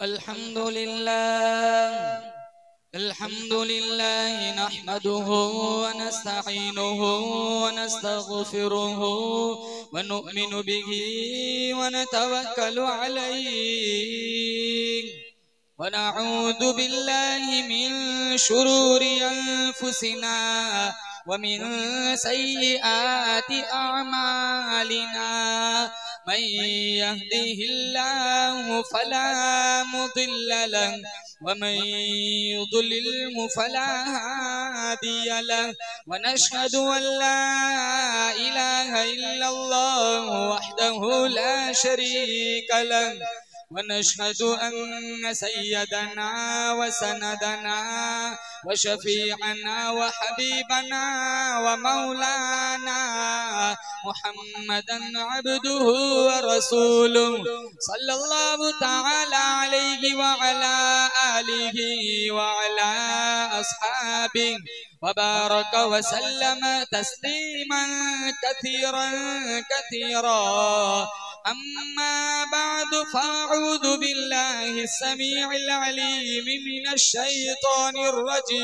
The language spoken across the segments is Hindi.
अल्हम्दुलिल्लाह नहमदुहु व नस्तईनुहु व नस्तगफिरुहु व नु'मिनु बिही व नतवक्कलु अलैहि व नऊज़ु बिल्लाहि मिन शुरूरि अनफुसिना व मिन सय्यिआति अअमालिना मन यहदिहिल्लाहु फला मुदिल्ल लहु व मन युद्लिल्हु फला हादिय लहु व नशहदु अन ला इलाहा इल्लल्लाहु वहदहु ला शरीका लहु व नशहदु अन्न सय्यदना व सनदना व शफीअना व हबीबना व मौलाना मुहम्मदन अब्दुहु व रसूलुहु सल्लल्लाहु तआला अलैहि व अला आलिहि व अला अस्हाबिहि व बारक व सल्लम तस्लीमन कसीरन कसीरा। अम्मा बाद फ़अऊज़ु बिल्लाहि अस्समीइल अलीम मिनश शैतानिर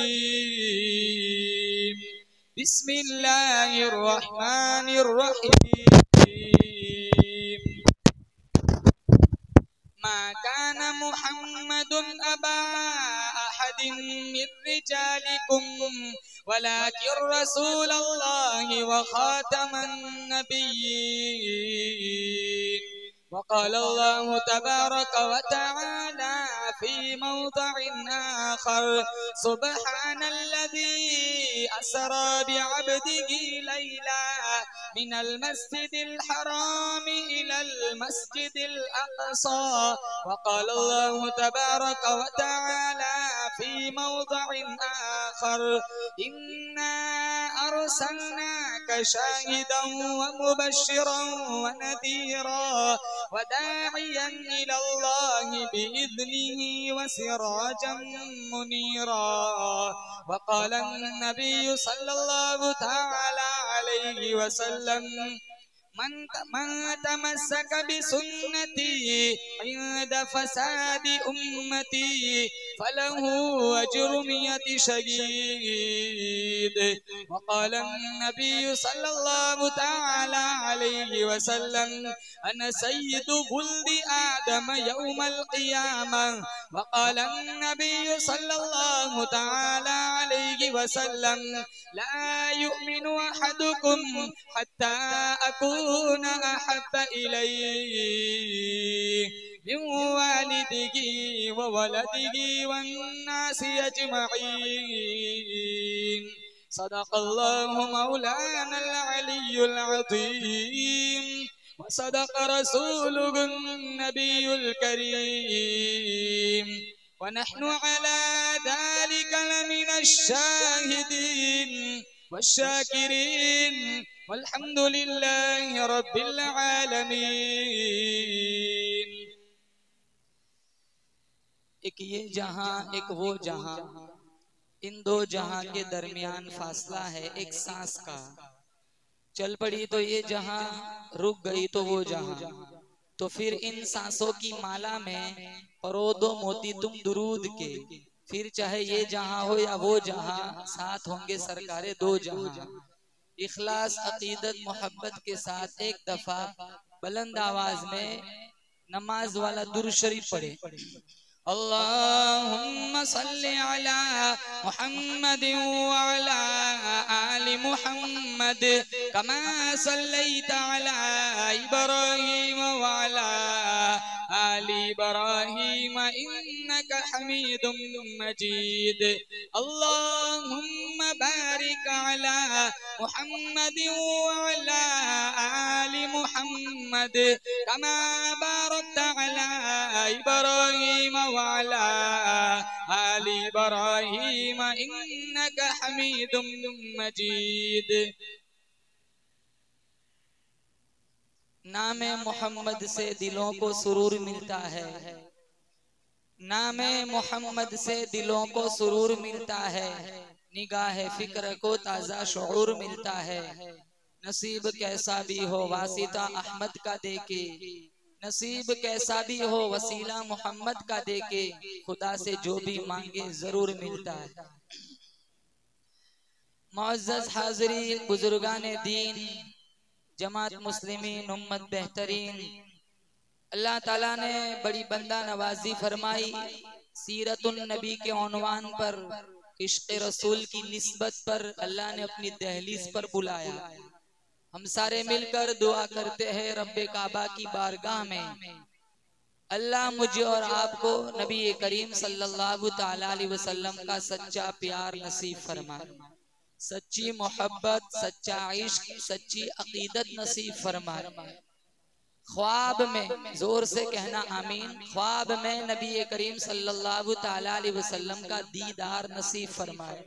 रजीम। बिस्मिल्लाहिर रहमानिर रहीम। मा कान मुहम्मदुन अबा अहदिन मिन रिजालिकुम वलाकिन रसूलल्लाहि व खातमन नबिय्यीन। वक़ाल अल्लाहु तबारक व तआला फी मौदिअ आखर सुब्हानल्लज़ी असरा बिअब्दिही लैला मिनल मस्जिदिल हराम इलल मस्जिदिल अक़सा। वक़ाल अल्लाहु तबारक व तआला फी मौदिअ आखर इन्ना अर्सलनाका शाहिदन व मुबश्शिरन व नदीरा व दाइयन इलल्लाहि बिइज़निही व सिराजन मुनीरा। वक़ाल अन्नबिय्यु सल्लल्लाहु तआला अलैहि वसल्लम मन तमस्सक बिसुन्नती इंद फसादी उम्मती फलहु अज्रु मियति शहीद। वक़ाल अन्नबिय्यु सल्लल्लाहु तआला अलैहि वसल्लम अना सय्यिदु वुल्दि आदम यौमल क़ियामह। वक़ाल अन्नबिय्यु सल्लल्लाहु तआला अलैहि वसल्लम ला युमिनु अहदुकुम हत्ता अकूना अहब्बा इलैहि मिन वालिदिही व वलदिही वन्नासि अजमईन। सदक़ल्लाहु मौलानल अलियुल अज़ीम व सदक़ रसूलुहुन नबियुल करीम व नहनु अला ज़ालिका लमिनश शाहिदीन वश्शाकिरीन वल्हम्दुलिल्लाहि रब्बिल आलमीन। एक ये जहां एक वो जहां, इन दो जहां के दरमियान फासला है एक सांस का। चल पड़ी तो ये जहां, रुक गई तो वो जहां। तो फिर इन सांसों की माला में परो दो मोती तुम दुरूद के। फिर चाहे ये जहां हो या वो जहां, साथ होंगे सरकारे दो जहां। इखलास अकीदत मोहब्बत के साथ एक दफा बुलंद आवाज में नमाज वाला दुरूद शरीफ पढ़े। अल्लाहुम्मा सल्ली अला मुहम्मद व अला आलि मुहम्मद कमा सल्लैता अला इब्राहीम व अला आलि इब्राहीम इन्नका हमीदुम मजीद। अल्लाहुम्मा बारिक अला मुहम्मद व अला आलि मुहम्मद कमा बारकता अला इब्राहीम व अला आलि इब्राहीम इन्नका हमीदुम मजीद। नामे मोहम्मद से दिलों को सुरूर मिलता है, नामे मोहम्मद से दिलों को सुरूर मिलता है। निगाह फिक्र को ताज़ा शऊर मिलता है। नसीब कैसा भी हो वासिता अहमद का देके, नसीब कैसा भी हो वसीला मोहम्मद का देके खुदा से जो भी मांगे जरूर मिलता है। मुअज़्ज़ज़ हाज़रीन, बुजुर्गान दीन, जमात मुस्लिमीन उम्मत बेहतरीन, अल्लाह ताला ने बड़ी बंदा नवाजी फरमाई। सीरतुन नबी के उन्वान पर, इश्क़ रसूल की निस्बत पर अल्लाह ने अपनी दहलीज पर बुलाया। हम सारे मिलकर दुआ करते हैं रब्बे काबा की बारगाह में, अल्लाह मुझे और आपको नबी करीम सल्लल्लाहु ताला अलैहि वसल्लम का सच्चा प्यार नसीब फरमाए, सच्ची मोहब्बत, सच्चा इश्क, सच्ची अकीदत नसीब फरमाए। ख्वाब में, जोर से कहना आमीन, ख्वाब में नबी करीम सल्लल्लाहु ताला अलैहि वसल्लम का दीदार नसीब फरमाए।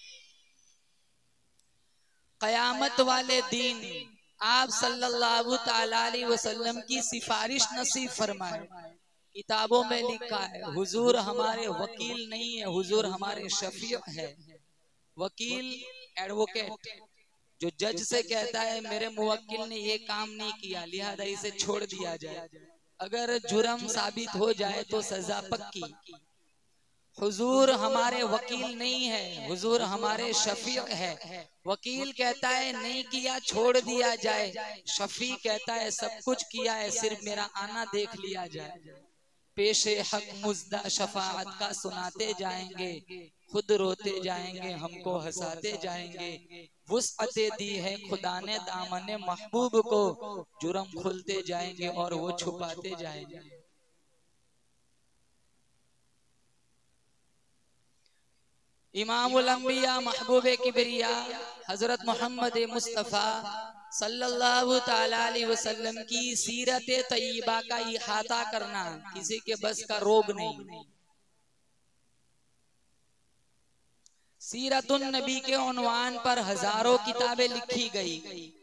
कयामत वाले दिन आप सल्लल्लाहु ताला अलैहि वसल्लम की सिफारिश नसीब फरमाए। किताबों में लिखा है हुजूर हमारे वकील नहीं है, हुजूर हमारे शफीअ है। वकील एडवोकेट, जो जज से कहता है मेरे मुवक्किल ने ये काम नहीं किया लिहाजा इसे छोड़ दिया जाए, अगर जुर्म साबित हो जाए तो सजा पक्की। हुजूर हमारे वकील नहीं है, हुजूर हमारे शफीअ है। वकील कहता है नहीं किया छोड़ दिया जाए, शफी कहता है सब कुछ किया है सिर्फ मेरा आना देख लिया जाए। पेशे हक मुज्दा शफाअत का सुनाते जाएंगे, खुद रोते जाएंगे हमको हंसाते जाएंगे। वुसअते दी है खुदा ने दामने महबूब को, जुर्म खुलते जाएंगे और वो छुपाते जाएंगे। इमामुल अंबिया महबूबे किबरिया हजरत मोहम्मद मुस्तफ़ा सल्लल्लाहु ताला अलैहि वसल्लम की सीरत तय्यबा का इहाता करना किसी के बस का रोग नहीं। सीरतुन नबी के उन्वान पर हजारों किताबें लिखी गई।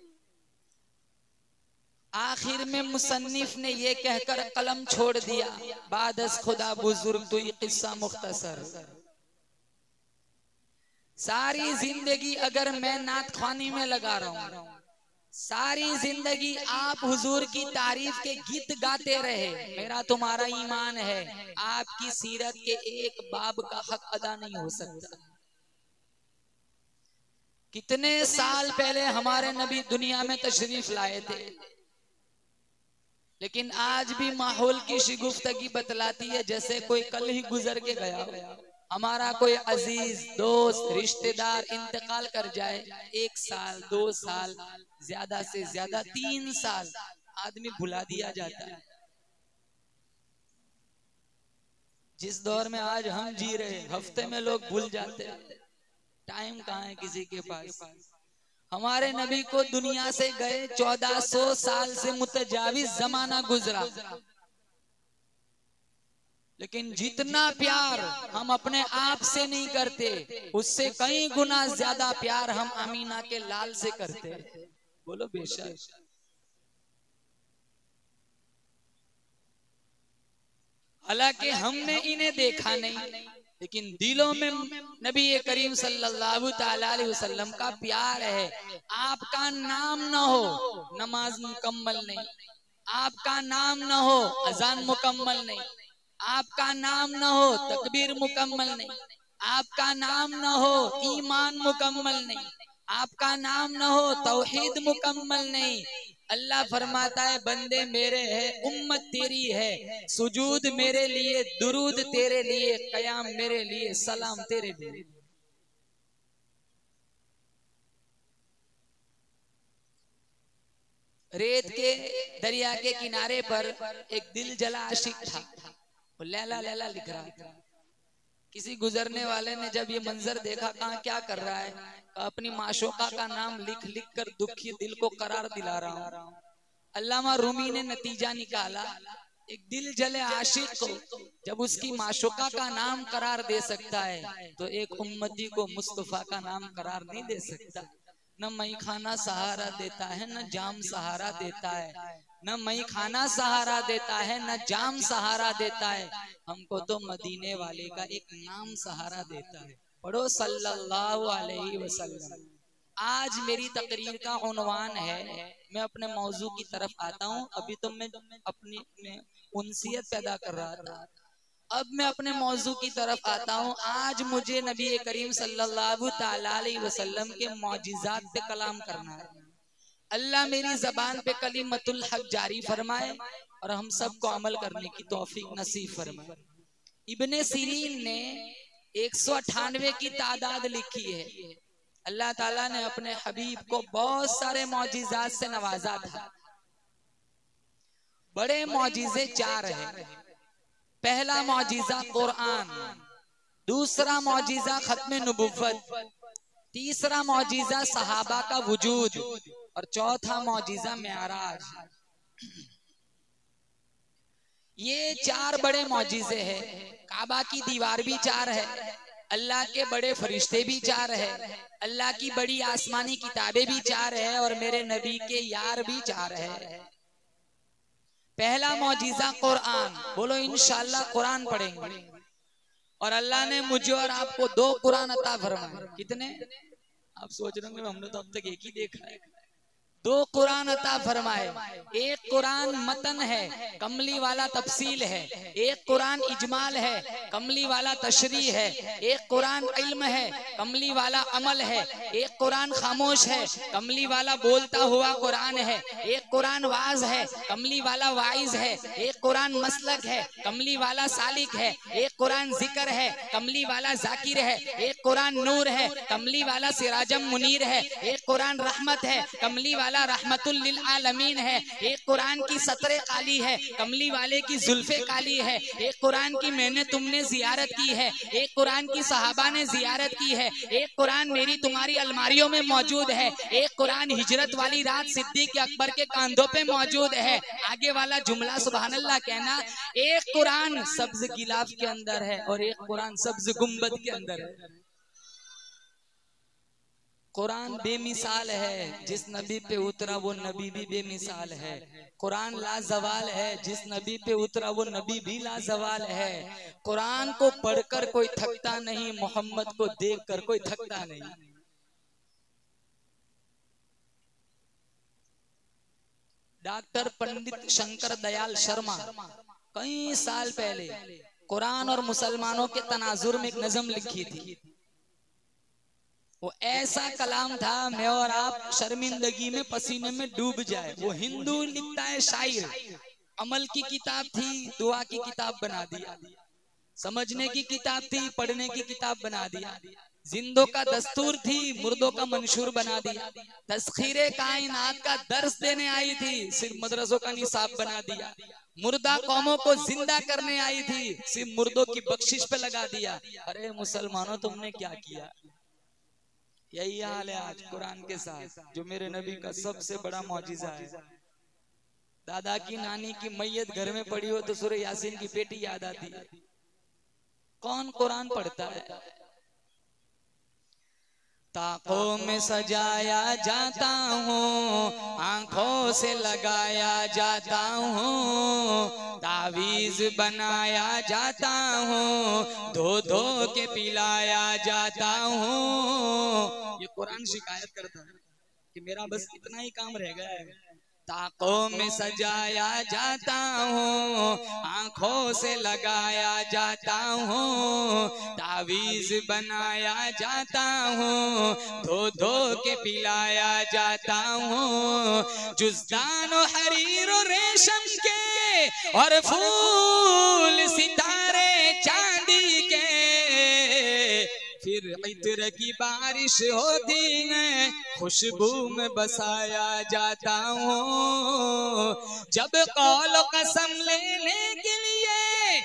आखिर में मुसन्निफ ने ये कहकर कलम छोड़ दिया, बादस खुदा बुजुर्ग तुई किस्सा मुख्तसर। सारी जिंदगी अगर मैं नात ख्वानी में लगा रहा हूँ, सारी जिंदगी आप हुजूर की तारीफ के गीत गाते रहे, मेरा तुम्हारा ईमान है आपकी सीरत के एक बाब का हक अदा नहीं हो सकता। कितने साल पहले हमारे नबी दुनिया में तशरीफ लाए थे, लेकिन आज भी माहौल की शिगुफ्तगी बतलाती है जैसे कोई कल ही गुजर के गया। हमारा कोई अजीज दोस्त रिश्तेदार इंतकाल कर जाए, 1 साल 2 साल ज्यादा से ज्यादा 3 साल आदमी भुला दिया जाता है। जिस दौर में आज हम जी रहे, हफ्ते में लोग भूल जाते हैं, टाइम कहाँ है किसी के पास। हमारे नबी को दुनिया से गए 1400 साल से मुतजाविज जमाना गुजरा, लेकिन जितना प्यार हम अपने आप से नहीं करते, उससे कई गुना ज्यादा प्यार हम अमीना के लाल से करते। बोलो बेशक। हालांकि हमने इन्हें देखा नहीं, लेकिन दिलों में नबी करीम सल्लल्लाहु ताला अलैहि वसल्लम का प्यार है। आपका नाम न हो नमाज मुकम्मल नहीं, आपका नाम न हो अजान मुकम्मल नहीं, आपका नाम न हो तकबीर मुकम्मल नहीं, आपका नाम न हो ईमान मुकम्मल नहीं, आपका नाम न हो तौहीद मुकम्मल नहीं। अल्लाह फरमाता है बंदे मेरे है, उम्मत तेरी है, सुजूद मेरे लिए, दुरूद तेरे लिए, कयाम मेरे लिए, सलाम तेरे लिए। रेत के दरिया के किनारे पर एक दिल जला आशिक था, वो लैला लैला लिख रहा था। किसी गुजरने वाले ने जब ये मंजर देखा, कहा क्या कर रहा है, अपनी माशूका का नाम लिख लिख कर दुखी दिल को करार दिला रहा हूँ। अल्लामा रूमी ने नतीजा निकाला, एक दिल जले आशिक को जब उसकी माशूका का नाम करार दे सकता है, तो एक उम्मती को मुस्तफा का नाम करार नहीं दे सकता। न मई खाना सहारा देता है, न जाम सहारा देता है, न मई खाना सहारा देता है, न जाम सहारा देता है, हमको तो मदीने वाले का एक नाम सहारा देता है। पढ़ो सल्लल्लाहु अलैहि वसल्लम। आज मेरी तकरीर का उन्वान है, मैं अपने मौजू की तरफ आता हूँ। अभी तो मैं अपनी में उनसियत पैदा कर रहा था, अब मैं अपने मौजू की तरफ आता हूँ। आज मुझे नबी करीम सल्लल्लाहु ताला अलैहि वसल्लम के मौजिज़ात पे कलाम करना है। अल्लाह मेरी जबान पे कलिमतुल हक जारी फरमाए और हम सबको अमल करने की तौफीक नसीब फरमाए। इब्ने सीरीन ने 198 की तादाद लिखी है। अल्लाह ताला ने अपने हबीब को बहुत सारे मौजिज़ात से नवाजा था। बड़े मौजिज़े 4 हैं। पहला मौजिज़ा कुरान, दूसरा मौजिज़ा खत्म नबुव्वत, तीसरा मौजिज़ा सहाबा का वजूद और चौथा मौजिज़ा मेराज। ये 4 बड़े मौजिज़े हैं। काबा की दीवार भी 4 है, अल्लाह के बड़े फरिश्ते भी 4 है, अल्लाह की बड़ी आसमानी किताबें भी 4 है और मेरे नबी के यार भी 4 है। पहला मौजिज़ा कुरान, बोलो इंशाअल्लाह कुरान पढ़ेंगे। और अल्लाह ने मुझे और आपको 2 कुरान अता फरमाए। कितने? आप सोच रहे होंगे हमने तो अब तक एक ही देखा है। 2 कुरान अता फरमाए। एक कुरान मतन है, कमली वाला तफसील है। एक कुरान इजमाल है, कमली वाला तशरी है। एक कुरान इल्म है, कमली वाला अमल है। एक कुरान खामोश है, कमली वाला बोलता हुआ कुरान है। एक कुरान वाज है, कमली वाला वाइज है। एक कुरान मसलक है, कमली वाला सालिक है। एक कुरान जिक्र है, कमली वाला जाकिर है। एक कुरान नूर है, कमली वाला सिराजम मुनीर है। एक कुरान रहमत है, कमली वाला रहमतुल लिल आलमीन है। एक कुरान की सतरे काली है, कमली वाले की जुल्फे काली है। एक कुरान की मैंने तुमने जियारत की है, एक कुरान की सहाबा ने जियारत की है। एक कुरान मेरी तुम्हारी अलमारियों में मौजूद है। एक कुरान हिजरत वाली रात सिद्दीक अकबर के कांधों पे मौजूद है। आगे वाला जुमला सुभान अल्लाह कहना। एक कुरान सब्ज गिलाफ के अंदर है और एक कुरान सब्ज गुंबद के अंदर है। कुरान बेमिसाल है, जिस नबी पे उतरा वो नबी भी बेमिसाल है। कुरान लाजवाल है, जिस नबी पे उतरा वो नबी भी लाजवाल है। कुरान को पढ़कर कोई थकता नहीं, मोहम्मद को देखकर कोई थकता नहीं। डॉक्टर पंडित शंकर दयाल शर्मा कई साल पहले कुरान और मुसलमानों के तनाजुर में एक नज़म लिखी थी। वो ऐसा कलाम था, मैं और आप शर्मिंदगी में पसीने में डूब जाए। वो हिंदू लिखता है शायर, अमल की किताब थी, दुआ की किताब बना दिया। समझने की किताब थी, पढ़ने की किताब बना दिया। जिंदों का दस्तूर थी, मुर्दों का मंशूर बना दिया। तस्खीरे कायनात का दर्स देने आई थी, सिर्फ मदरसों का निसाब बना दिया। मुर्दा कौमों को जिंदा करने आई थी, सिर्फ मुर्दों की बख्शिश पे लगा दिया। अरे मुसलमानों, तुमने क्या किया? यही हाल है आज कुरान के साथ, जो मेरे नबी का सबसे बड़ा मौजिज़ा है। दादा की नानी की मैयत घर में पड़ी हो तो सूरह यासीन की पेटी याद आती है। कौन कुरान पढ़ता है? ताकों में सजाया जाता हूँ, आंखों से लगाया जाता हूँ, तावीज बनाया जाता हूँ, धो धो के पिलाया जाता हूँ। ये कुरान शिकायत करता है कि मेरा बस इतना ही काम रह गया है। ताकों में सजाया जाता हूँ, आंखों से लगाया जाता हूँ, तावीज बनाया जाता हूँ, धो धो के पिलाया जाता हूँ। जुज़दान और हरीर और रेशम के और फूल सितारे चांदी के, फिर इत्र की बारिश होती है, खुशबू में बसाया जाता हूँ। जब कौल कसम लेने के लिए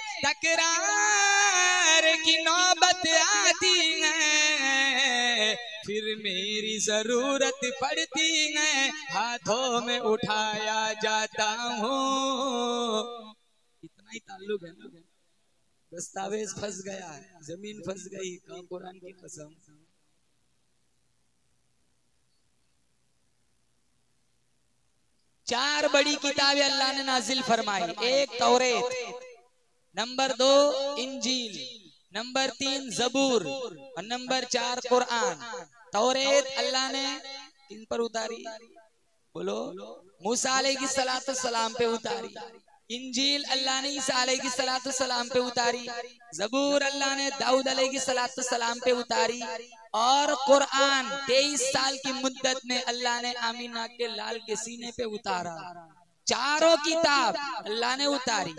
तकरार की नौबत आती है, फिर मेरी जरूरत पड़ती है, हाथों में उठाया जाता हूँ। इतना ही ताल्लुक है ना। दस्तावेज फंस गया, जमीन फंस गई, कहाँ कुरान की कसम। चार बड़ी किताबें अल्लाह ने नाजिल फरमाई। एक तौरेत, नंबर 2 इंजील, नंबर 3 जबूर और नंबर 4 कुरान। तौरेत अल्लाह ने किन पर उतारी? बोलो, मूसा अलैहिस्सलाम पे उतारी। इंजील अल्लाह ने ईसा अलैहिस्सलाम पे उतारी। ज़बूर अल्लाह ने दाऊद अलैहिस्सलाम पे उतारी। और कुरान 23 साल की मुद्दत में अल्लाह ने आमीना के लाल के सीने पे उतारा। चारों किताब अल्लाह ने उतारी।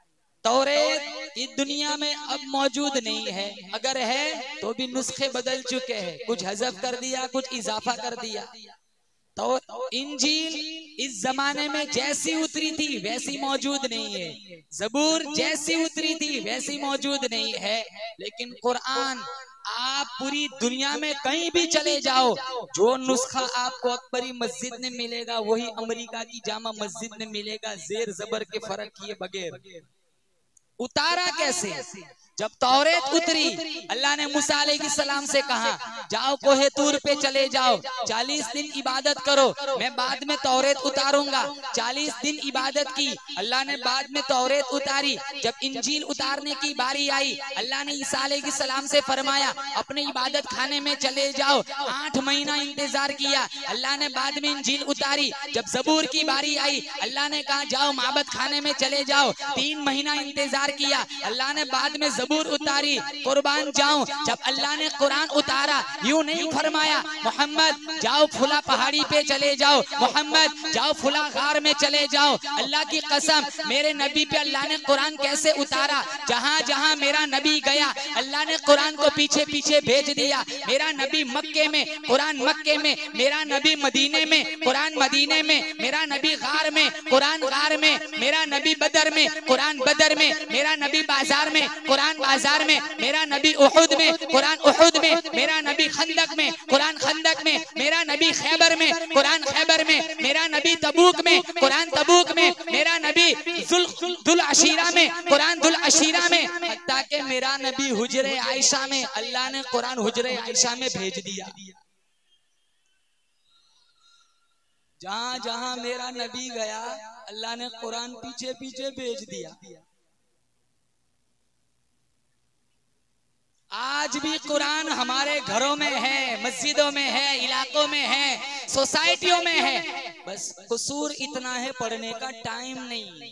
तौरेत इस दुनिया में अब मौजूद नहीं है, अगर है तो भी नुस्खे बदल चुके हैं, कुछ हज़फ कर दिया, कुछ इजाफा कर दिया। तो इंजील इस जमाने में जैसी उतरी थी वैसी मौजूद नहीं है। जबूर जैसी उतरी थी वैसी मौजूद नहीं है। लेकिन कुरान, आप पूरी दुनिया में कहीं भी चले जाओ, जो नुस्खा आपको अकबरी मस्जिद में मिलेगा वही अमेरिका की जामा मस्जिद में मिलेगा, जेर जबर के फर्क किए बगैर। उतारा कैसे? जब तौरेत उतरी, अल्लाह ने मूसा अलैहिस्सलाम से कहा, जाओ कोहे तूर पे चले जाओ, 40 दिन इबादत करो, मैं बाद में तौरेत उतारूंगा। 40 दिन इबादत की, अल्लाह ने बाद में तौरेत उतारी। जब इंजील उतारने की बारी आई, अल्लाह ने ईसा अलैहिस्सलाम से फरमाया, अपने इबादत खाने में चले जाओ। 8 महीना इंतजार किया, अल्लाह ने बाद में इंजील उतारी। जब ज़बूर की बारी आई, अल्लाह ने कहा, जाओ माबद खाने में चले जाओ। 3 महीना इंतजार किया, अल्लाह ने बाद में ज़बूर उतारी। कुर्बान जाऊं, जब अल्लाह ने कुरान उतारा, यूं नहीं फरमाया, मोहम्मद जाओ फुला पहाड़ी पे चले जाओ, मोहम्मद जाओ फुला गार में चले जाओ। अल्लाह की कसम, मेरे नबी पे अल्लाह ने कुरान कैसे उतारा? जहां जहां मेरा नबी गया, अल्लाह ने कुरान को पीछे पीछे भेज दिया। मेरा नबी मक्के में, कुरान मक्के में, मेरा नबी मदीने में, कुरान मदीने में, मेरा नबी गार में, कुरान गार में, मेरा नबी बदर में, कुरान बदर में, मेरा नबी बाजार में, कुरान बाजार में, मेरा नबी उहुद में, कुरान उहुद में, मेरा नबी खंदक में, कुरान खंदक में, मेरा नबी खैबर में, कुरान खैबर में, मेरा नबी तबूक में, कुरान तबूक में, मेरा नबी दुल अशीरा में, कुरान दुल अशीरा में, हत्ता कि मेरा नबी हुजरे आयशा में, अल्लाह ने कुरान हुजरे आयशा में भेज दिया। जहां जहां मेरा नबी गया, अल्लाह ने कुरान पीछे पीछे भेज दिया। आज भी कुरान हमारे घरों में है, मस्जिदों में है, इलाकों में है, सोसाइटियों में है। बस कसूर इतना है, पढ़ने का टाइम नहीं।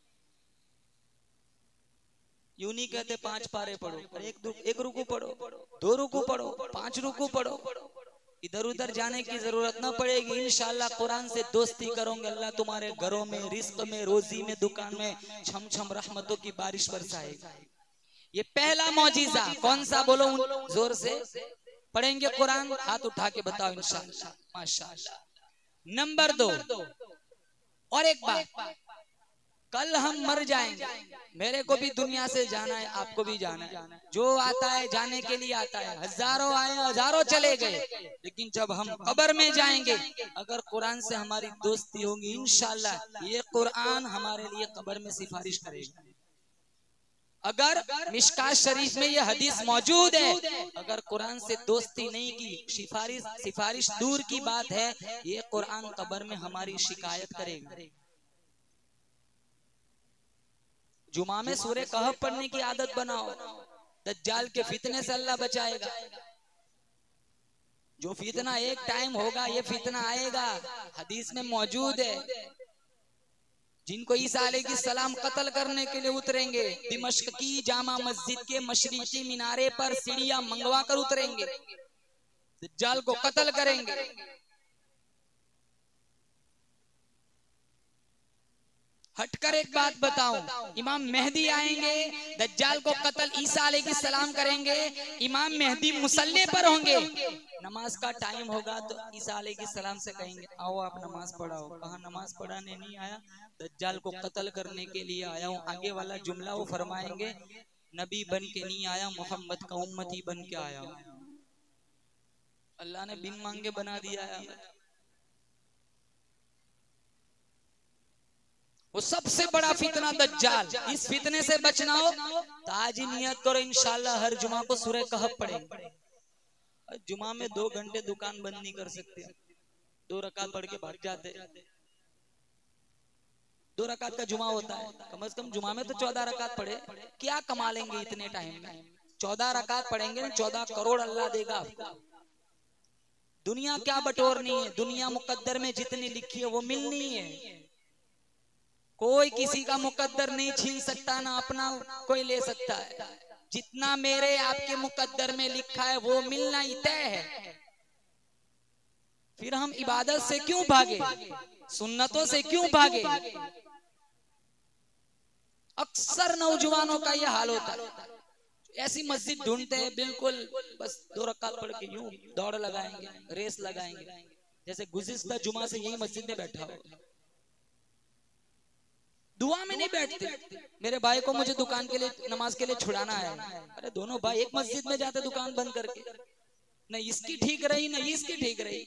यूं नहीं कहते 5 पारे पढ़ो, एक रुकू पढ़ो, 2 रुकू पढ़ो, 5 रुकू पढ़ो। इधर उधर जाने की जरूरत ना पड़ेगी। इंशाल्लाह कुरान से दोस्ती करोगे, अल्लाह तुम्हारे घरों में, रिस्क में, रोजी में, दुकान में छम छम रहमतों की बारिश बरसाएगा। ये पहला मौजिजा कौन सा? बोलो जोर से। पढ़ेंगे कुरान, हाथ उठा के बताओ इंशाअल्लाह। माशाअल्लाह। नंबर 2, और एक बात, कल हम मर जाएंगे, मेरे को भी दुनिया से जाना है, आपको भी जाना है। जो आता है जाने के लिए आता है, हजारों आए हजारों चले गए, लेकिन जब हम कब्र में जाएंगे, अगर कुरान से हमारी दोस्ती होगी, इंशाअल्लाह ये कुरान हमारे लिए कब्र में सिफारिश करेगा। अगर मिशकात शरीफ में यह हदीस मौजूद है, अगर कुरान से दोस्ती नहीं की, सिफारिश दूर की बात है, ये कुरान कब्र में हमारी शिकायत करेगा। जुमा में सूरे कहफ पढ़ने की आदत बनाओ, दज्जाल के फितने से अल्लाह बचाएगा। जो फितना एक टाइम होगा, ये फितना आएगा, हदीस में मौजूद है। जिनको ईसा अलैहिस्सलाम कत्ल करने के लिए उतरेंगे, दिमश्क की जामा मस्जिद के मशरिकी मीनारे पर सीढ़ियां मंगवा कर उतरेंगे, दज्जाल को कत्ल करेंगे। हटकर एक बात बताऊं, इमाम मेहदी आएंगे, दज्जाल को कत्ल ईसा अलैहिस्सलाम करेंगे। इमाम मेहदी मुसल्ले पर होंगे, नमाज का टाइम होगा तो ईसा अलैहिस्सलाम से कहेंगे, आओ आप नमाज पढ़ाओ। कहा नमाज पढ़ाने नहीं आया, दज्जाल को कत्ल करने के लिए आया हूँ। आगे वाला जुमला वो फरमाएंगे, नबी बन के नहीं आया, मोहम्मद का उम्मती बन के आया हूँ। अल्लाह ने बिन मांगे बना दिया है। वो सबसे बड़ा फितना दज्जाल, इस फितने से बचना हो तो आज ही नियत करो, इंशाल्लाह हर जुमा को सूरह कहफ पढ़ेंगे। जुमा में 2 घंटे दुकान बंद नहीं कर सकते, 2 रकात पढ़ के भाग जाते। 2 रकात का जुमा होता है, कम से कम जुमा में तो 14 रकात पढ़े, क्या कमा लेंगे इतने टाइम में? 14 रकात पढ़ेंगे, 14 करोड़ अल्लाह देगा आपको। दुनिया क्या बटोरनी है, दुनिया मुकद्दर में जितनी लिखी है वो मिलनी है। कोई किसी का मुकद्दर नहीं छीन सकता, ना अपना कोई ले सकता है। जितना मेरे आपके मुकद्दर में लिखा है वो मिलना ही तय है। फिर हम इबादत से क्यों भागे, सुन्नतों से क्यों भागे? अक्सर नौजवानों का यह हाल होता है, ऐसी मस्जिद ढूंढते हैं बिल्कुल बस 2 रकात पढ़ के यूं दौड़ लगाएंगे, रेस लगाएंगे, जैसे गुज़िश्ता जुमा से यही मस्जिद में बैठा हो। दुआ में नहीं बैठते। मेरे भाई को मुझे दुकान के लिए नमाज के लिए छुड़ाना है, अरे दोनों भाई एक मस्जिद में जाते दुकान बंद करके, न इसकी ठीक रही न इसकी ठीक रही।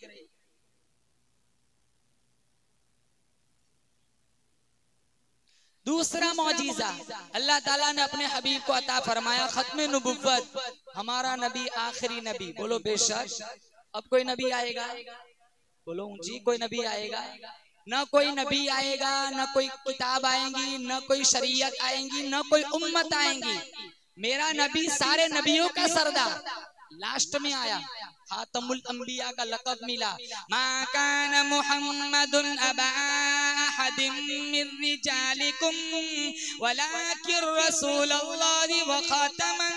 दूसरा मौजीजा अल्लाह ताला ने अपने हबीब को अता फरमाया, खत्म नबुव्वत, हमारा नबी आखिरी नबी। बोलो बेशक। अब कोई नबी आएगा, बोलो ऊंची, कोई नबी आएगा? न कोई नबी आएगा, न कोई किताब आएंगी, न कोई शरीयत आएंगी, न कोई उम्मत आएंगी। मेरा नबी सारे नबियों का सरदार लास्ट में आया, खातमुल अंबिया का लक़ब मिला। मा कान मुहम्मदुन अबा अहदिम मिन रिजालिकुम वलाकिन रसूलुल्लाहि व खातमन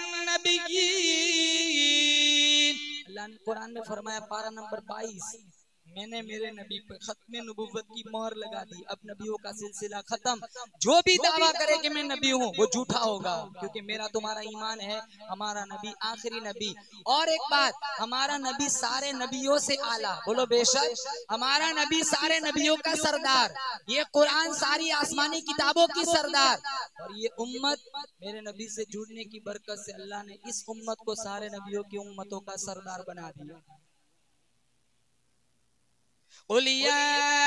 नबिय्यीन। अल्लाह ने कुरान में फरमाया, पारा नंबर 22, मैंने मेरे नबी पर खत्म नबुव्वत की मोहर लगा दी। अब नबियों का सिलसिला खत्म। जो भी दावा करे कि मैं नबी हूँ वो झूठा होगा, क्योंकि मेरा तुम्हारा ईमान है हमारा नबी आखिरी नबी। और एक बात, हमारा नबी सारे नबियों से आला। बोलो बेशक। हमारा नबी सारे नबियों का सरदार, ये कुरान सारी आसमानी किताबों की सरदार। और ये उम्मत मेरे नबी से जुड़ने की बरकत से अल्लाह ने इस उम्मत को सारे नबियों की उम्मतों का सरदार बना दिया। कुल या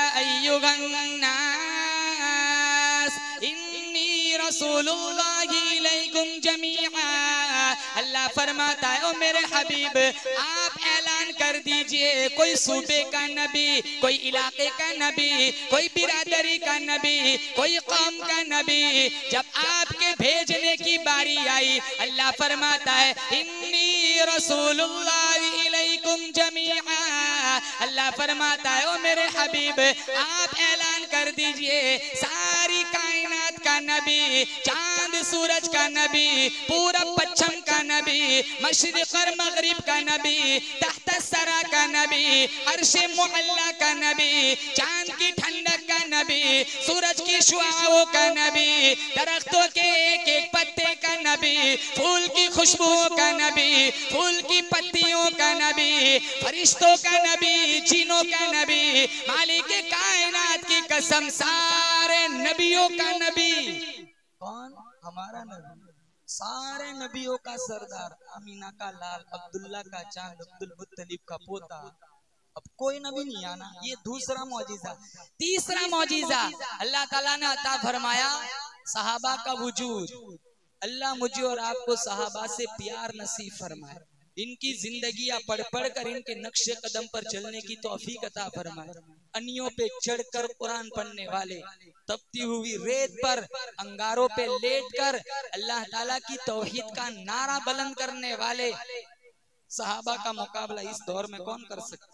अय्युहन्नास इन्नी रसूलुल्लाहि इलैकुम जमीआ। अल्लाह फरमाता है, ओ मेरे हबीब आप ऐलान कर दीजिए, कोई सूबे का नबी, कोई इलाके का नबी, कोई बिरादरी का नबी, कोई कौम का नबी, जब आपके भेजने की बारी आई, अल्लाह फरमाता है इन्नी रसूलुल्लाहि इलैकुम जमीआ। अल्लाह फरमाता है, ओ मेरे हबीब आप ऐलान कर दीजिए, सारी कायनात का नबी, चांद सूरज का नबी, पूरब पश्चिम का नबी, मशरिक और मगरिब का नबी, तख्त सरा का नबी, अर्शे मुअल्ला का नबी, चांद की ठंडक का नबी, सूरज की शुआओं का नबी, दरख्तों के एक एक पत्ते का नबी, फूल की खुशबुओं का नबी, फूल की पत्तियों का नबी, फरिश्तों का नबी, जिनों का नबी, मालिक कायनात की कसम सारे नबियों का नबी। कौन? हमारा नबी, सारे नबियों का सरदार, अमीना का लाल, अब्दुल्ला का चांद, अब्दुल मुत्तलिब का पोता। अब कोई नबी नहीं आना। ये दूसरा मौजिजा। तीसरा मौजिजा अल्लाह ताला ने अता फरमाया, सहाबा का वजूद। अल्लाह मुझे और आपको सहाबा से प्यार नसीब फरमाए, इनकी जिंदगियां पढ़ पढ़ कर इनके नक्शे कदम पर चलने की तौफीक अता फरमाए। अनियों पे चढ़कर कुरान पढ़ने वाले, तपती हुई रेत पर अंगारों पे लेटकर अल्लाह ताला की तौहीद का नारा बुलंद करने वाले सहाबा का मुकाबला इस दौर में कौन कर सकता?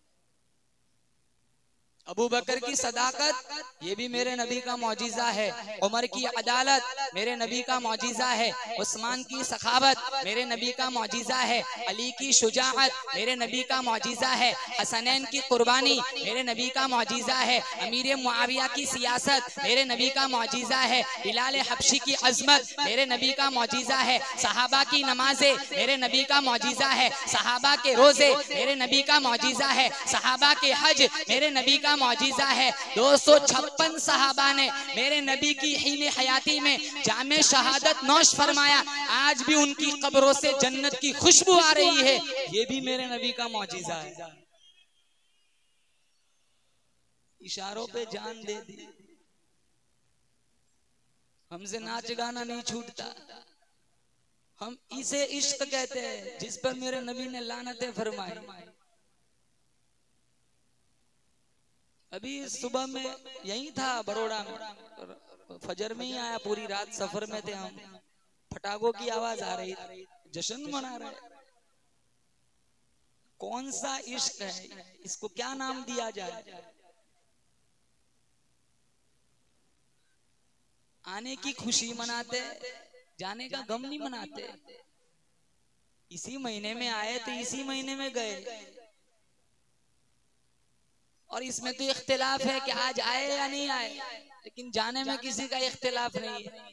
अबू बकर की सदाकत, ये भी मेरे नबी का मौजिजा है। उमर की अदालत मेरे नबी का मौजिजा है। उस्मान की सखावत मेरे नबी का मौजिजा है। अली की शुजाअत मेरे नबी का मौजिजा है। हसनैन की कुर्बानी मेरे नबी का मौजिजा है। अमीर मुआविया की सियासत मेरे नबी का मौजिजा है। बिलाल हबशी की अजमत मेरे नबी का मौजिजा है। सहाबा की नमाजें मेरे नबी का मौजिजा है। सहाबा के रोजे मेरे नबी का मौजिजा है। सहाबा के हज मेरे नबी का मौजिजा है। 256 सहाबा ने मेरे नबी की हीने हयाती में जामे शहादत नौश फरमाया। आज भी उनकी कब्रों से जन्नत की खुशबू आ रही है। ये भी मेरे नबी का मौजिजा है। इशारों पे जान दे दी। हमसे नाच गाना नहीं छूटता। हम इसे इश्क कहते हैं जिस पर मेरे नबी ने लानतें फरमाई। अभी सुबह में यही था बड़ोड़ा में, फजर में ही आया, पूरी रात सफर में थे हम। फटाकों की आवाज आ रही थी, जश्न मना रहे। कौन सा इश्क है, इसको क्या नाम दिया जाए? आने की खुशी मनाते, जाने का गम नहीं मनाते। इसी महीने में आए तो इसी महीने में गए। और इसमें तो इख्तिलाफ है कि आज आए या नहीं आए, लेकिन जाने में किसी का इख्तिलाफ नहीं है।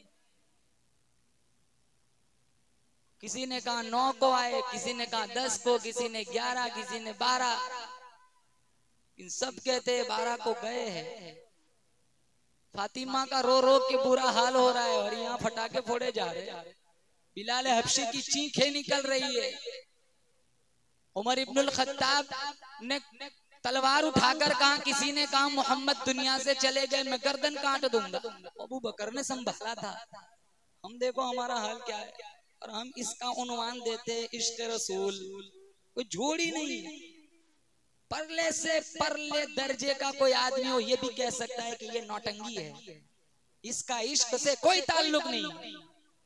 किसी ने कहा 9 को आए, किसी ने कहा 10 को, किसी ने 11, किसी ने 12, इन सब कहते 12 को गए हैं। फातिमा का रो रो के बुरा हाल हो रहा है और यहाँ फटाके फोड़े जा रहे हैं। बिलाल हबशी की चीखें निकल रही है। उमर इब्नुल खत्ताब ने तलवार उठाकर कहा, किसी ने कहा मोहम्मद दुनिया से चले गए, मैं गर्दन काट दूंगा। अबू बकर ने संभाला था। हम देखो हमारा हाल क्या है, और हम इसका उन्वान देते इश्क रसूल। कोई झूठ ही नहीं। परले से परले दर्जे का कोई आदमी हो, ये भी कह सकता है कि ये नौटंगी है, इसका इश्क से कोई ताल्लुक नहीं।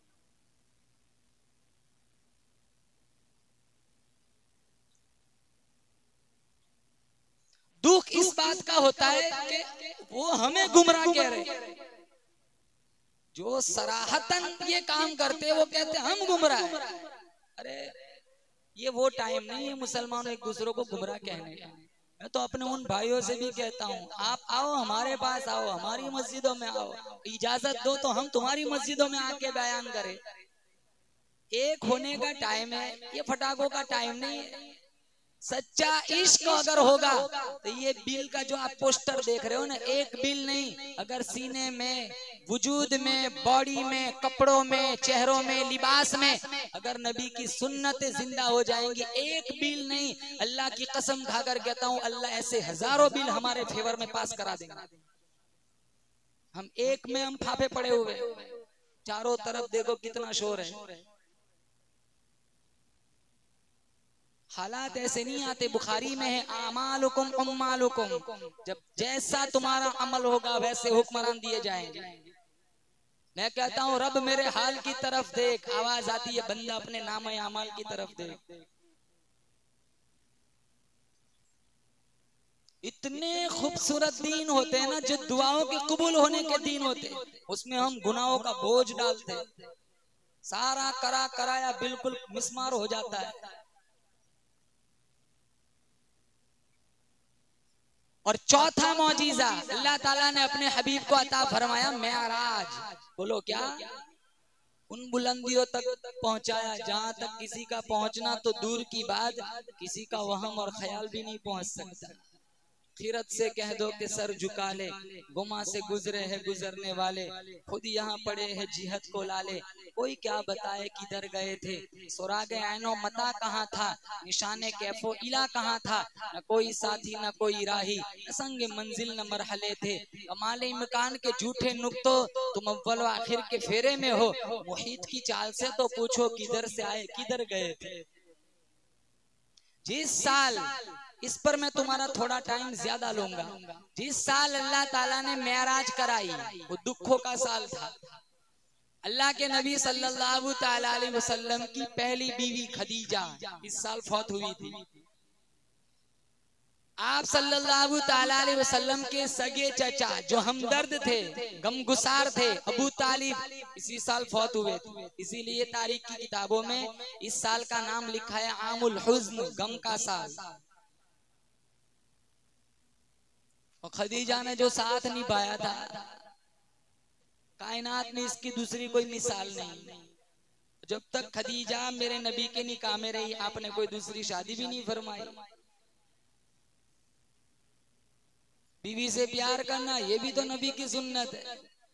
दुख इस बात का होता है कि वो हमें गुमराह कह रहे। जो सराहतन ये काम करते वो कहते हम गुमराह है। अरे ये वो टाइम नहीं है मुसलमानों एक दूसरों को गुमराह कहने का। मैं तो अपने उन भाइयों से भी कहता हूँ, आप आओ हमारे पास, आओ हमारी मस्जिदों में आओ, इजाजत दो तो हम तुम्हारी मस्जिदों में आके बयान करें। एक होने का टाइम है, ये फटाकों का टाइम नहीं है। सच्चा इश्क अगर होगा तो ये बिल का जो आप पोस्टर देख रहे हो ना, एक बिल नहीं, अगर सीने में, वजूद में, बॉडी में, कपड़ों में, चेहरों में, लिबास में अगर नबी की सुन्नत जिंदा हो जाएंगी, एक बिल नहीं, अल्लाह की कसम खाकर कहता हूँ, अल्लाह ऐसे हजारों बिल हमारे फेवर में पास करा देंगे। हम एक में हम फाफे पड़े हुए, चारों तरफ देखो कितना शोर है। हालात ऐसे नहीं आते। बुखारी में है आमालुकुम उम्मालुकुम, जब जैसा तुम्हारा अमल होगा वैसे हुक्मरान दिए जाएंगे। मैं कहता हूँ रब मेरे हाल की तरफ देख, आवाज आती है बंदा अपने नाम अमाल की तरफ देख। इतने खूबसूरत दिन होते हैं ना जो दुआओं के कबूल होने के दिन होते, उसमें हम गुनाहों का बोझ डालते, सारा कराया बिल्कुल मिसमार हो जाता है। और चौथा मौजीजा अल्लाह ताला ने अपने हबीब को अता फरमाया मेराज। बोलो क्या? उन बुलंदियों तक पहुंचाया जहां तक किसी का पहुंचना तो दूर की बात, किसी का वहम और ख्याल भी नहीं पहुंच सकता। खिरत से कह दो कि सर झुका ले, गुमा से गुजरे है गुजरने वाले, खुद यहाँ पड़े है जिहत को लाले, कोई क्या बताए किधर गए थे, सुरागे ऐनो मता कहाँ था, निशाने कैफो इला कहाँ था, न कोई साथी न कोई राही, न संग मंजिल न मरहले थे, कमाले इमकान के झूठे नुक्तो, तुम अव्वल आखिर के फेरे में हो, मुहीत की चाल से तो पूछो किधर से आए किधर गए थे। जिस साल, इस पर मैं तुम्हारा थोड़ा टाइम ज्यादा लूंगा, जिस साल अल्लाह ताला ने मेराज कराई वो दुखों का साल था। अल्लाह के नबी सल्लल्लाहु ताला अलैहि वसल्लम की पहली बीवी खदीजा इस साल फौत हुई थी। आप सल्लल्लाहु ताला अलैहि वसल्लम के सगे चचा जो हमदर्द थे, गमगुसार थे, अबू तालिब इसी साल फौत हुए थे। इसीलिए तारीख की किताबों में इस साल का नाम लिखा है आमुल हुज़्न, गम का साल। और खदीजा ने जो साथ निभाया था, कायनात में इसकी दूसरी कोई मिसाल नहीं। जब तक खदीजा मेरे नबी के निकाह में रही, आपने कोई दूसरी शादी भी नहीं फरमाई। बीवी से प्यार करना ये भी तो नबी की सुन्नत है।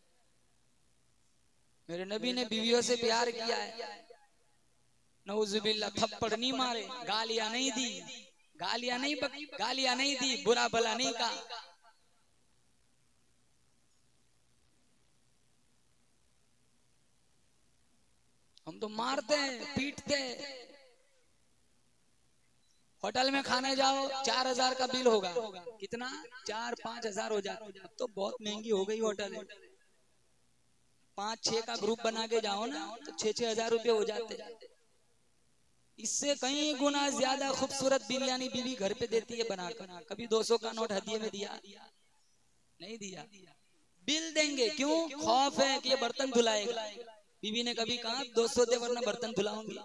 मेरे नबी ने बीवियों से प्यार किया है, नऊजुबिल्लाह, थप्पड़ नहीं मारे, गालियां नहीं दी, गालियां नहीं दी, बुरा भला नहीं कहा। हम तो मारते हैं, पीटते हैं। होटल में खाने जाओ 4000 का बिल होगा, कितना 4-5 हजार हो जाता। अब तो बहुत महंगी हो गई होटल, 5-6 का ग्रुप बना के जाओ ना तो 6-6 हजार रुपये हो जाते। इससे कई गुना ज्यादा खूबसूरत बिरयानी बीवी घर पे देती है बनाकर। कभी 200 का नोट हदिये में दिया? नहीं दिया। बिल देंगे, क्यों? खौफ है कि ये बर्तन धुलाएगा। बीवी ने कभी कहा 200 दे वरना बर्तन धुलाऊंगी।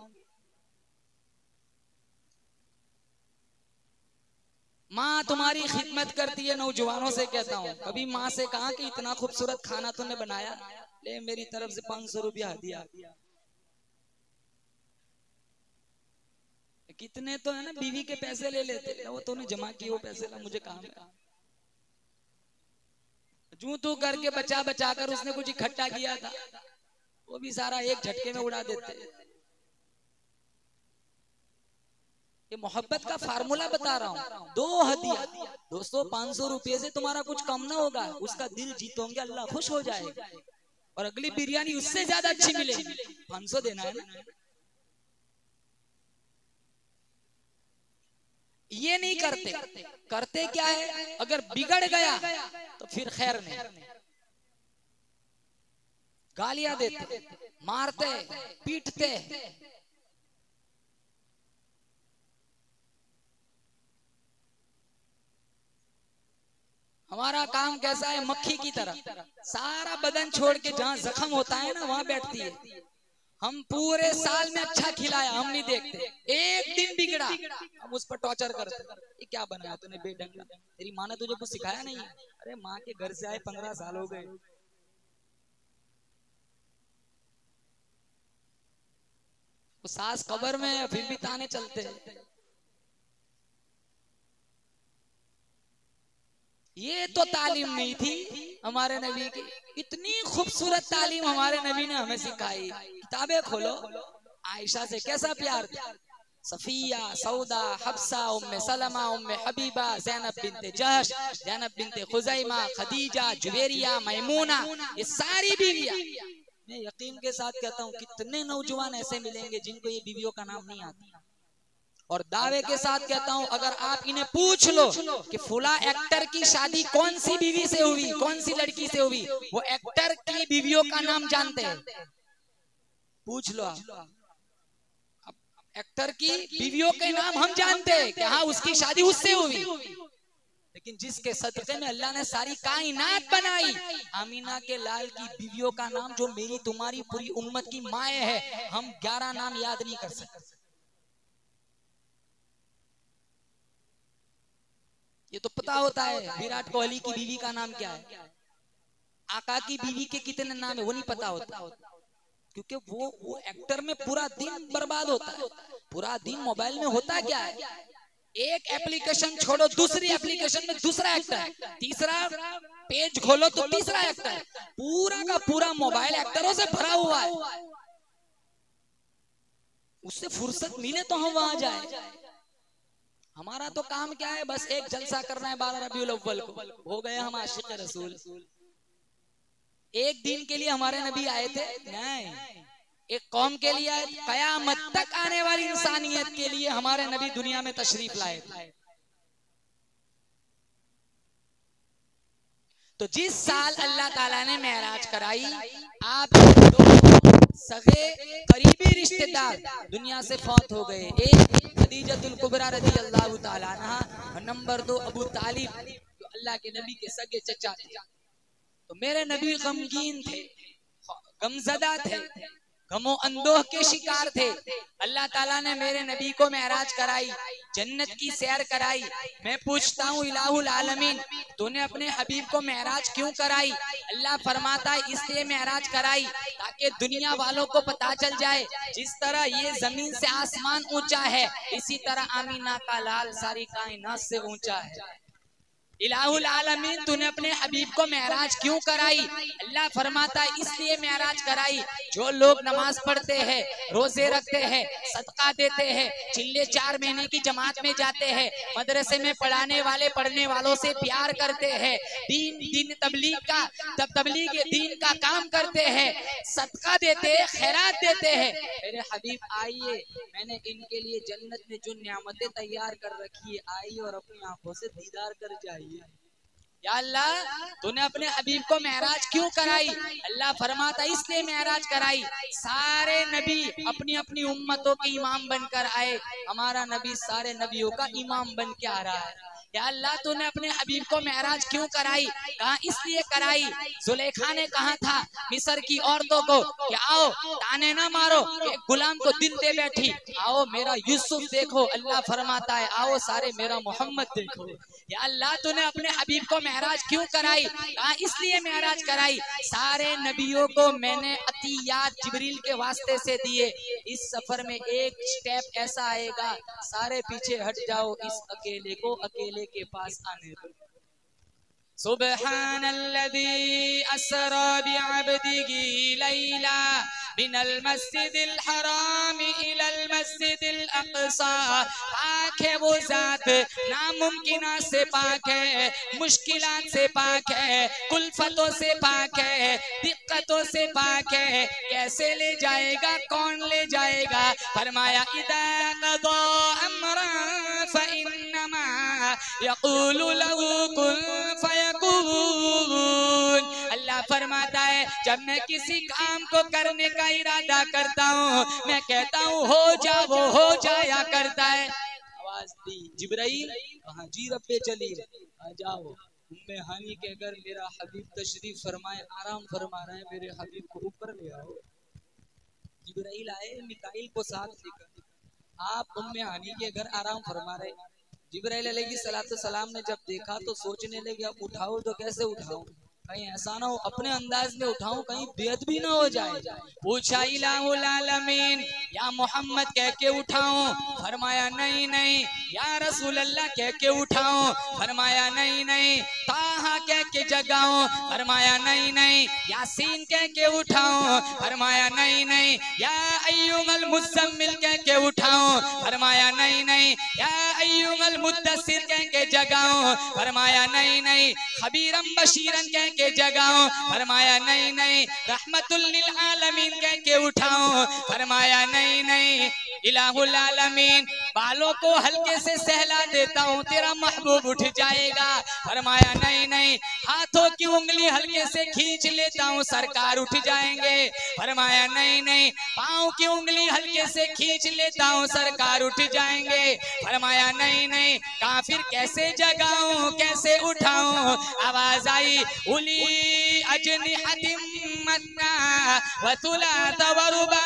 माँ तुम्हारी खिदमत करती है। नौजवानों से कहता हूँ, कभी माँ से कहा कि इतना खूबसूरत खाना तूने बनाया, ले मेरी तरफ से 500 रुपया दिया। कितने तो है ना बीवी के पैसे ले लेते, वो तूने जमा किए वो पैसे ला, मुझे काम है। जू तू करके बचा बचा कर उसने कुछ इकट्ठा किया था, वो भी सारा एक झटके में उड़ा देते। ये मोहब्बत का फार्मूला बता रहा हूँ। 2 हदिया 200-500 रुपए से तुम्हारा कुछ कम ना होगा, उसका दिल जीतोगे, अल्लाह खुश हो जाएगा और अगली बिरयानी उससे ज्यादा अच्छी मिलेगी। 500 देना है ना। ये नहीं करते। करते क्या है, अगर बिगड़ गया तो फिर खैर नहीं, गालियां देते, मारते, पीटते। हमारा काम कैसा है, मक्खी की तरह सारा बदन छोड़ के जहां जख्म होता है ना वहां बैठती है। हम पूरे साल में अच्छा खिलाया, हम नहीं देखते, एक दिन बिगड़ा हम उस पर टॉर्चर करते। ये क्या बनाया तूने बेढंगा, तेरी माँ ने तुझे कुछ सिखाया नहीं? अरे माँ के घर से आए 15 साल हो गए। वो सास कब्र में है फिर भी ताने चलते हैं। ये तो तालीम नहीं थी हमारे नबी की। इतनी खूबसूरत तालीम हमारे नबी ने हमें सिखाई। किताबें खोलो, आयशा से कैसा प्यार था। Safiya, Sauda, Hafsa, Umme Salma, Umme Habiba, Zainab Binte Jahsh, Zainab Binte Khuzaima, Khadija, Juwairiya, Maimuna, ये सारी बीवियां। मैं यकीन के साथ कहता हूँ कितने नौजवान ऐसे मिलेंगे जिनको ये बीवियों का नाम नहीं आता। और दावे के साथ कहता हूं, अगर आप इन्हें पूछ लो कि फुला एक्टर की शादी कौन सी बीवी से हुई, कौन सी लड़की से हुई, वो एक्टर की बीवियों का नाम जानते हैं। पूछ लो आप, एक्टर की बीवियों के नाम हम जानते हैं कि हाँ उसकी शादी उससे हुई। लेकिन जिसके सदक़े में अल्लाह ने सारी कायनात बनाई, आमीना के लाल की बीवियों का नाम जो मेरी तुम्हारी पूरी उम्मत की माए है, हम 11 नाम याद नहीं कर सकते। ये तो पता होता है विराट कोहली की बीवी का नाम क्या है, आका की बीवी के कितने नाम है वो नहीं पता होता, क्योंकि वो एक्टर में पूरा दिन बर्बाद होता है। पूरा दिन मोबाइल में होता क्या है, एक एप्लीकेशन छोड़ो दूसरी एप्लीकेशन में दूसरा एक्टर, तीसरा पेज खोलो तो तीसरा एक्टर, पूरा का पूरा मोबाइल एक्टरों से भरा हुआ है। उससे फुर्सत मिले तो हम वहां जाए। हमारा तो काम क्या है, बस एक जलसा करना है 12 रबीउल अव्वल को, हो गए हम आशिक रसूल। एक दिन के लिए हमारे नबी आए थे? नहीं, एक कौम के लिए आए। कयामत तक आने वाली इंसानियत के लिए हमारे नबी दुनिया में तशरीफ लाए थे। तो जिस साल अल्लाह ताला ने मेराज कराई, आप सगे करीबी रिश्तेदार दुनिया से फौत हो गए। एक खदीजतुल कुबरा रज़ी अल्लाह ताला अन्हा, नंबर 2 अबू तालिब जो अल्लाह के नबी के सगे चचा थे। तो मेरे नबी गमगीन थे, गमजदा थे, गमो अंदोह के शिकार थे। अल्लाह ताला ने मेरे नबी को मेराज कराई, जन्नत की सैर कराई। मैं पूछता हूँ इलाहुल आलमीन, तूने अपने हबीब को मेराज क्यों कराई? अल्लाह फरमाता है इसलिए मेराज कराई ताकि दुनिया वालों को पता चल जाए जिस तरह ये जमीन से आसमान ऊंचा है, इसी तरह आमीना का लाल सारी कायनात से ऊंचा है। इलाहुल आलमीन तूने अपने हबीब को मेराज क्यों कराई? अल्लाह फरमाता है इसलिए मेराज कराई, जो लोग नमाज पढ़ते हैं, रोजे रखते हैं, सदका देते हैं, चिल्ले 4 महीने की जमात में जाते हैं, मदरसे में पढ़ाने वाले पढ़ने वालों से प्यार करते हैं, दीन तबलीग दीन का काम करते हैं, सदका देते हैं, खैरात देते हैं। मेरे हबीब आइए, मैंने इनके लिए जन्नत में जो नियामतें तैयार कर रखी है, आइए और अपनी आंखों से दीदार कर जाइए। या अल्लाह तूने अपने हबीब को मेराज क्यों कराई? अल्लाह फरमाता इसलिए मेराज कराई, सारे नबी अपनी अपनी उम्मतों के इमाम बनकर आए, हमारा नबी सारे नबियों का इमाम बन के आ रहा है। या अल्लाह तूने अपने हबीब को मेराज क्यों कराई? कहा इसलिए कराई, जुलेखा ने कहा था मिस्र की औरतों को कि आओ ताने ना मारो, एक गुलाम को दिल दे बैठी, आओ मेरा यूसुफ देखो। अल्लाह फरमाता है आओ सारे मेरा मोहम्मद देखो। या अल्लाह तूने अपने हबीब को मेराज क्यों कराई? कहा इसलिए मेराज कराई, सारे नबियों को मैंने अतियात जिब्रील के वास्ते से दिए। इस सफर में एक स्टेप ऐसा आएगा, सारे पीछे हट जाओ, इस अकेले को अकेले के पास आने दो। सुब्हानल्लज़ी अस्रा बिअब्दिही लैला मिनल मस्जिदिल हराम इलल मस्जिदिल अक़सा। पाक है वो जात, नामुमकिनात से पाक है, मुश्किलात से पाक है, कुल्फतों से पाक है, दिक्कतों से पाक है। कैसे ले जाएगा, कौन ले जाएगा? फरमाया इदा क़दा अम्रन फ़इन्नमा यक़ूलु लहू कुन फयकून। अल्लाह फरमाता है जब मैं किसी काम को करने का इरादा करता हूँ, मैं कहता हूँ हो जा, वो हो जाया करता है। आवाज दी जिब्राइल, कहा जी रब्बे जलील, आ जाओ। उम्मे हानी के घर मेरा हबीब तशरीफ फरमाए, आराम फरमा रहे हैं, मेरे हबीब को ऊपर ले आओ। जिब्राइल आए मिकाइल को साथ लेकर, आप उम्मे हानी के घर आराम फरमा रहे। जिब्राइल अलैहिस्सलाम ने जब देखा तो सोचने लगे अब उठाओ तो कैसे उठाऊं, कहीं ऐसा ना हो अपने अंदाज में उठाऊं, कहीं बेअदबी ना हो जाए। पूछा इलाहुल आलमीन या मोहम्मद कह के उठाऊं? फरमाया नहीं नहीं। या रसूल अल्लाह कह के उठाऊं? फरमाया नहीं नहीं। ताहा कह के जगाऊं? फरमाया नहीं नहीं। यासीन कह के उठाऊं? फरमाया नहीं नहीं। या अय्युहल मुज़म्मिल कह के उठाऊं? फरमाया नहीं नहीं। या अय्युहल मुद्दस्सिर कह के जगाऊं? फरमाया नहीं नहीं। खबीरम बशीरन कह के जगाऊं? फरमाया नहीं नहीं। रहमतुल लिल आलमीन कह के उठाऊं? फरमाया नहीं नहीं। इलाहुल आलमीन बालों को हल्के से सहला देता हूँ, तेरा महबूब उठ जाएगा। फरमाया नहीं नहीं। हाथों की उंगली हल्के से खींच लेता हूँ, सरकार उठ जाएंगे। फरमाया नहीं नहीं। पाँव की उंगली हल्के से खींच लेता हूँ, सरकार उठ जाएंगे। फरमाया नहीं नहीं। काफिर कैसे जगाऊं, कैसे उठाऊं? आवाज आई उली अजनिहतिम मतना व सुलास व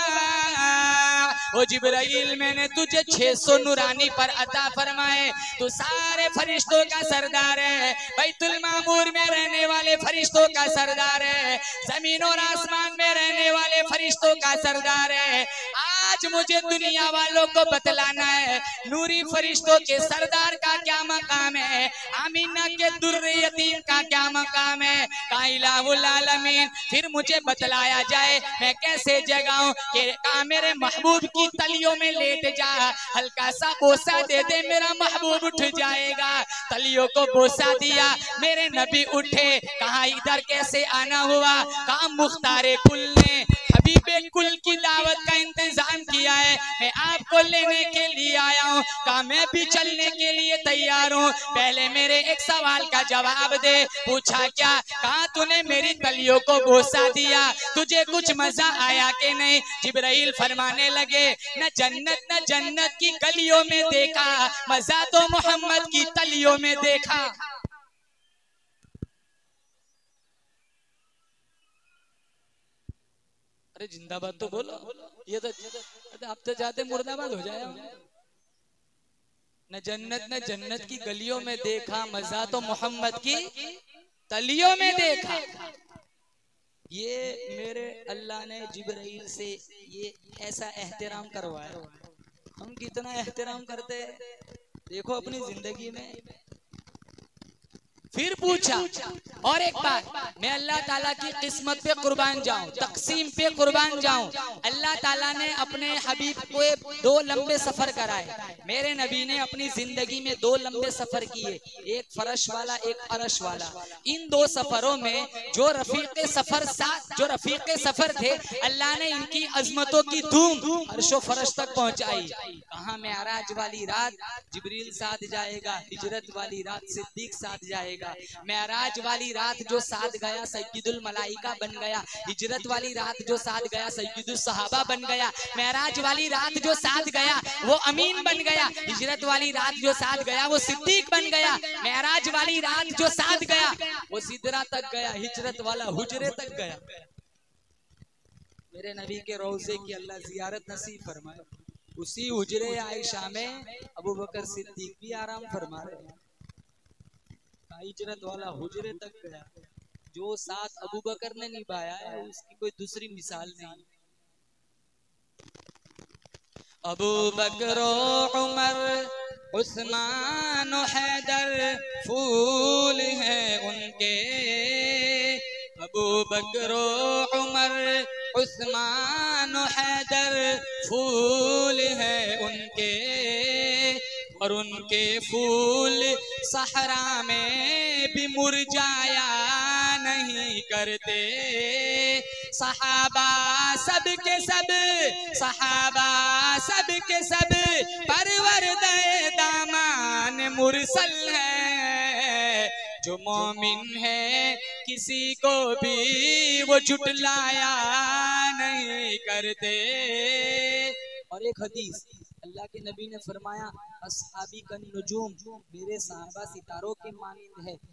रुबा। ओ जिब्राइल मैंने तुझे 600 नूरानी पर अता फरमाए, तू सारे फरिश्तों का सरदार है, बैतुल मामूर में रहने वाले फरिश्तों का सरदार है, जमीन और आसमान में रहने वाले फरिश्तों का सरदार है। आज मुझे दुनिया वालों को बतलाना है नूरी फरिश्तों के सरदार का क्या मकाम है, आमीना के दुर्रे यतीम का क्या मकाम है। काइलाहुल आलमीन फिर मुझे बतलाया जाए मैं कैसे जगाऊं कि का मेरे महबूब की तलियों में लेट जा, हल्का सा बोसा दे दे मेरा महबूब उठ जाएगा। तलियों को बोसा दिया, मेरे नबी उठे। कहा इधर कैसे आना हुआ? कहा मुख्तारे कुल ने हबीबे कुल की दावत का इंतजाम किया है, मैं आपको लेने के लिए आया हूँ। कहा मैं भी चलने के लिए तैयार हूँ, पहले मेरे एक सवाल का जवाब दे। पूछा क्या? कहा तूने मेरी तलियों को बोसा दिया, तुझे कुछ मजा आया कि नहीं? जिब्राइल फरमाने लगे न जन्नत की गलियों में देखा, मजा तो मोहम्मद की तलियों में देखा। अरे जिंदाबाद तो बोलो, ये तो आप तो चाहते मुर्दाबाद हो जाए। न जन्नत की गलियों में देखा, मजा तो मोहम्मद की तलियों में देखा। ये मेरे अल्लाह ने जिब्राइल से ये ऐसा एहतराम करवाया। हम कितना एहतराम करते हैं देखो अपनी जिंदगी में। फिर पूछा और एक बात, मैं अल्लाह ताला की किस्मत पे कुर्बान जाऊं, तकसीम पे कुर्बान जाऊं। अल्लाह ताला ने अपने हबीब को 2 लंबे सफर कराए, मेरे नबी ने अपनी जिंदगी में 2 लंबे सफर किए, एक फरश वाला एक अरश वाला। इन 2 सफरों में जो रफीके सफर थे, अल्लाह ने इनकी अजमतों की धूम अर्शो फरश तक पहुंचाई। कहा मेराज वाली रात जिब्रील साथ जाएगा, हिजरत वाली रात सिद्दीक साथ जाएगा, जाएगा। मेराज वाली रात जो साथ गया सैयदुल मलाइका बन गया, हिजरत वाली रात जो साथ गया सैयदुल सहाबा बन गया, मेराज वाली रात जो साथ गया वो अमीन बन गया, हिजरत वाली रात जो साथ गया वो सिद्दीक बन गया, मेराज वाली रात जो साथ गया वो सिदरा तक गया, हिजरत वाला हुजरे तक गया। मेरे नबी के रोजे की अल्लाह जियारत नसीब फरमाए। उसी हुजरे आयशा में अबू बकर सिद्दीक भी आराम फरमा रहे हैं। हिजरत वाला हुजरे तक गया। जो साथ अबू बकर ने निभाया है उसकी कोई दूसरी मिसाल नहीं। अबू बकर उमर उस्मान हैदर फूल है उनके, अबू बकर उमर उस्मान हैदर फूल है उनके, और उनके फूल सहरा में भी मुरझाया नहीं करते। सहाबा सब के सब, सहाबा सब के सब परवरदे दामान मुरसल है। जो मोमिन है किसी को भी वो झुटलाया नहीं करते। और एक हदीस अल्लाह के नबी ने फरमाया, अस्हाबी कन नुजूम, मेरे सहाबा सितारों के मानिंद है।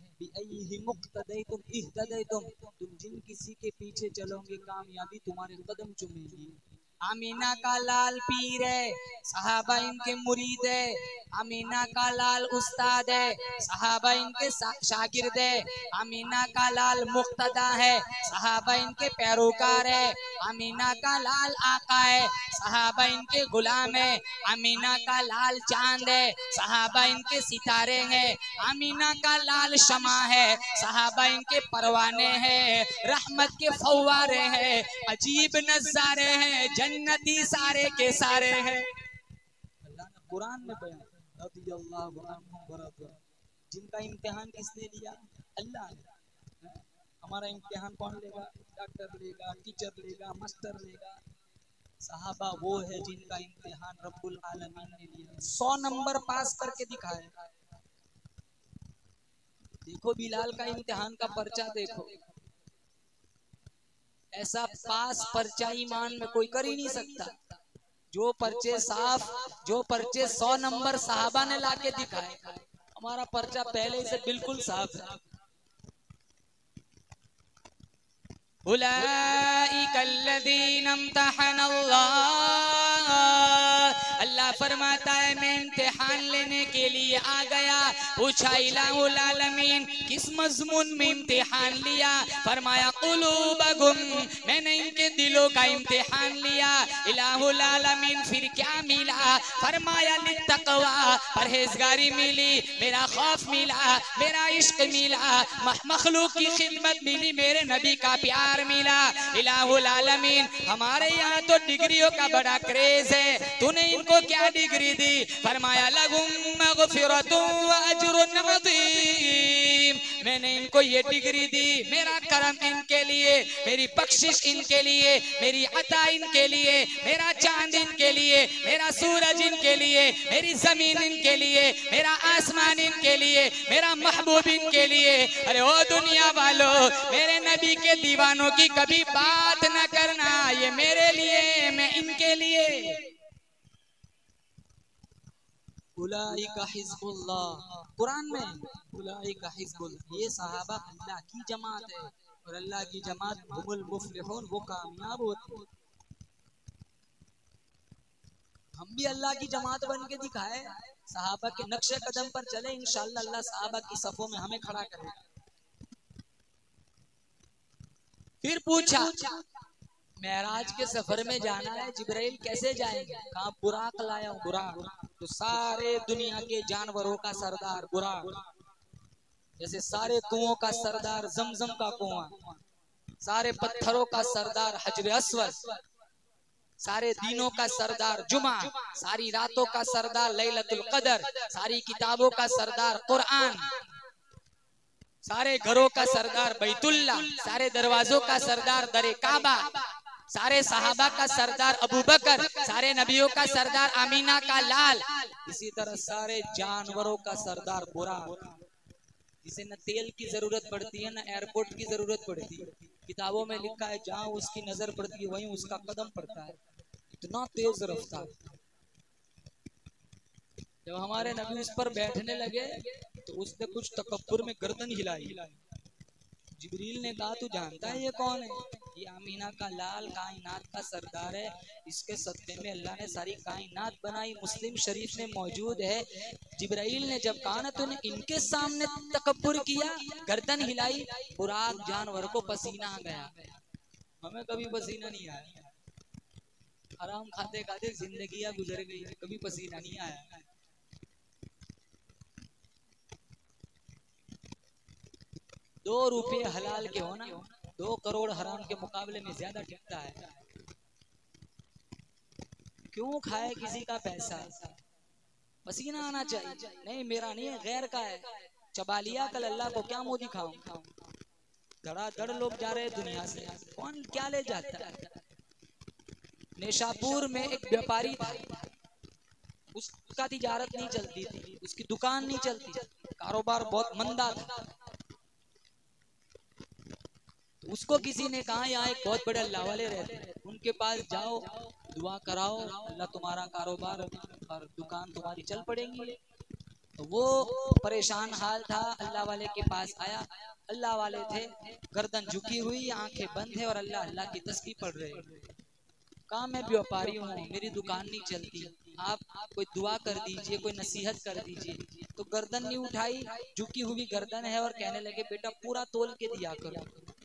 तुम जिन किसी के पीछे चलोगे कामयाबी तुम्हारे कदम चूमेगी। अमीना का लाल पीर है, सहाबा इनके मुरीद है। अमीना का लाल उस्ताद है, सहाबा इनके शागिर्द है। अमीना का लाल मुक्तदा है, सहाबा इनके पैरोकार है। अमीना का लाल आका है, सहाबा इनके गुलाम है। अमीना का लाल चांद है, सहाबा इनके सितारे हैं। अमीना का लाल शमा है, सहाबा इनके परवाने हैं। रहमत के फव्वारे हैं, अजीब नजारे हैं, जन्नती सारे के सारे हैं। अल्लाह ने कुरान में बयान, जिनका इम्तिहान किसने लिया? अल्लाह ने। हमारा इम्तिहान कौन लेगा? डॉक्टर लेगा, टीचर लेगा, मास्टर लेगा। सहाबा वो है जिनका इम्तिहान रब्बुल आलमीन ने लिया। 100 नंबर पास करके दिखाए। देखो बिलाल का इम्तिहान का पर्चा देखो, ऐसा पास पर्चा ईमान में कोई कर ही नहीं सकता। जो पर्चे साफ, जो पर्चे 100 नंबर सहाबा ने लाके दिखाए। हमारा पर्चा पहले से बिल्कुल साफ है। उलाइकल्लज़ीना इम्तहनल्लाह, अल्लाह फरमाता है मैं इम्तिहान लेने के लिए आ गया। पूछा इलाहुल आलमीन किस मजमून में इम्तिहान लिया? फरमाया कुलूबकुम, मैंने इनके दिलों का इम्तिहान लिया। इलाहुल आलमीन फिर क्या मिला? फरमाया लित्तक़वा, परहेजगारी मिली, मेरा खौफ मिला, मेरा इश्क मिला, मखलूक की खिदमत मिली, मेरे नबी का प्यार मिला। इलाहुल आलमीन हमारे यहाँ तो डिग्रियों का बड़ा क्रेज है, तूने इनको क्या डिग्री दी? फरमाया लहुम मग़फ़िरतुन व अज्रुन अज़ीम, मैंने इनको ये डिग्री दी, मेरा करम इनके लिए, मेरी बख्शिश इनके लिए, मेरी अता इनके लिए, मेरा चांद इनके लिए, मेरा सूरज इनके लिए, मेरी जमीन इनके लिए, मेरा आसमान इनके लिए, मेरा महबूब इनके लिए। अरे ओ दुनिया वालों, मेरे नबी के दीवानों की कभी बात न करना, ये मेरे लिए, मैं इनके लिए। उलाइका हिज़्बुल्लाह, कुरान में उलाइका हिज़्बुल्लाह, ये सहाबा अल्लाह की जमात है, और अल्लाह की जमात हुमुल मुफ्लिहून, वो कामयाब होते हैं। हम भी अल्लाह की जमात बन के दिखाए, सहाबा के नक्शे कदम पर चले, इंशाअल्लाह अल्लाह सहाबा की सफों में हमें खड़ा करेगा। फिर पूछा मेराज के सफर में जाना है, जिब्राइल कैसे जाएंगे? कहा बुराक लाया हूं, बुराक। तो सारे दुनिया के जानवरों का सरदार बुराक, जैसे सारे कुओं का सरदार जमजम का कुआं, सारे पत्थरों का सरदार हजर अस्वद, सारे दिनों का सरदार जुमा, सारी रातों का सरदार लैलतुल कदर, सारी किताबों का सरदार कुरान, सारे घरों का सरदार बैतुल्ला, सारे दरवाजों का सरदार दरे काबा, सारे सहाबा का सरदार अबू बकर, सारे नबियों का सरदार आमीना का लाल, इसी तरह सारे जानवरों का सरदार बुराक, इसे न तेल की जरूरत पड़ती है, न एयरपोर्ट की जरूरत पड़ती है। किताबों में लिखा है जहां उसकी नजर पड़ती है वहीं उसका कदम पड़ता है, इतना तेज रफ्तार। जब हमारे नबी उस पर बैठने लगे तो उसने कुछ तकब्बुर में गर्दन हिलाई। जिब्रील ने कहा तू जानता है ये कौन है? ये आमीना का लाल, कायनात का सरदार है। इसके सत्ते में अल्लाह ने सारी कायनात बनाई। मुस्लिम शरीफ में मौजूद है, जिब्राइल ने जब कहा ना तूने इनके सामने तकब्बुर किया, गर्दन हिलाई, बुराक जानवर को पसीना आ गया। हमें कभी पसीना नहीं आया, आराम खाते खाते जिंदगियां गुजर गई, कभी पसीना नहीं आया। 2 रुपये हलाल के हो ना, 2 करोड़ हराम के मुकाबले में ज्यादा टिकता है। क्यों खाए किसी का पैसा? पसीना आना चाहिए। नहीं मेरा नहीं है, गैर का है। चबा लिया कल, अल्लाह को क्या मुंह दिखाऊं? धड़ाधड़ लोग जा रहे दुनिया से, कौन क्या ले जाता है? नेशापुर में एक व्यापारी था, उसका तिजारत नहीं चलती थी, उसकी दुकान नहीं चलती, कारोबार बहुत मंदा था। उसको किसी ने कहा यहाँ एक बहुत बड़े अल्लाह वाले रहते हैं, उनके पास जाओ, दुआ कराओ, अल्लाह तुम्हारा कारोबार और दुकान तुम्हारी चल पड़ेगी। तो वो परेशान हाल था, अल्लाह वाले के पास आया। अल्लाह वाले थे, गर्दन झुकी हुई, आंखें बंद है और अल्लाह अल्लाह की तस्बीह पढ़ रहे। कहा मैं व्यापारी हूँ, मेरी दुकान नहीं चलती, आप कोई दुआ कर दीजिए, कोई नसीहत कर दीजिए। तो गर्दन नहीं उठाई, झुकी हुई गर्दन है और कहने लगे बेटा पूरा तोल के दिया करो।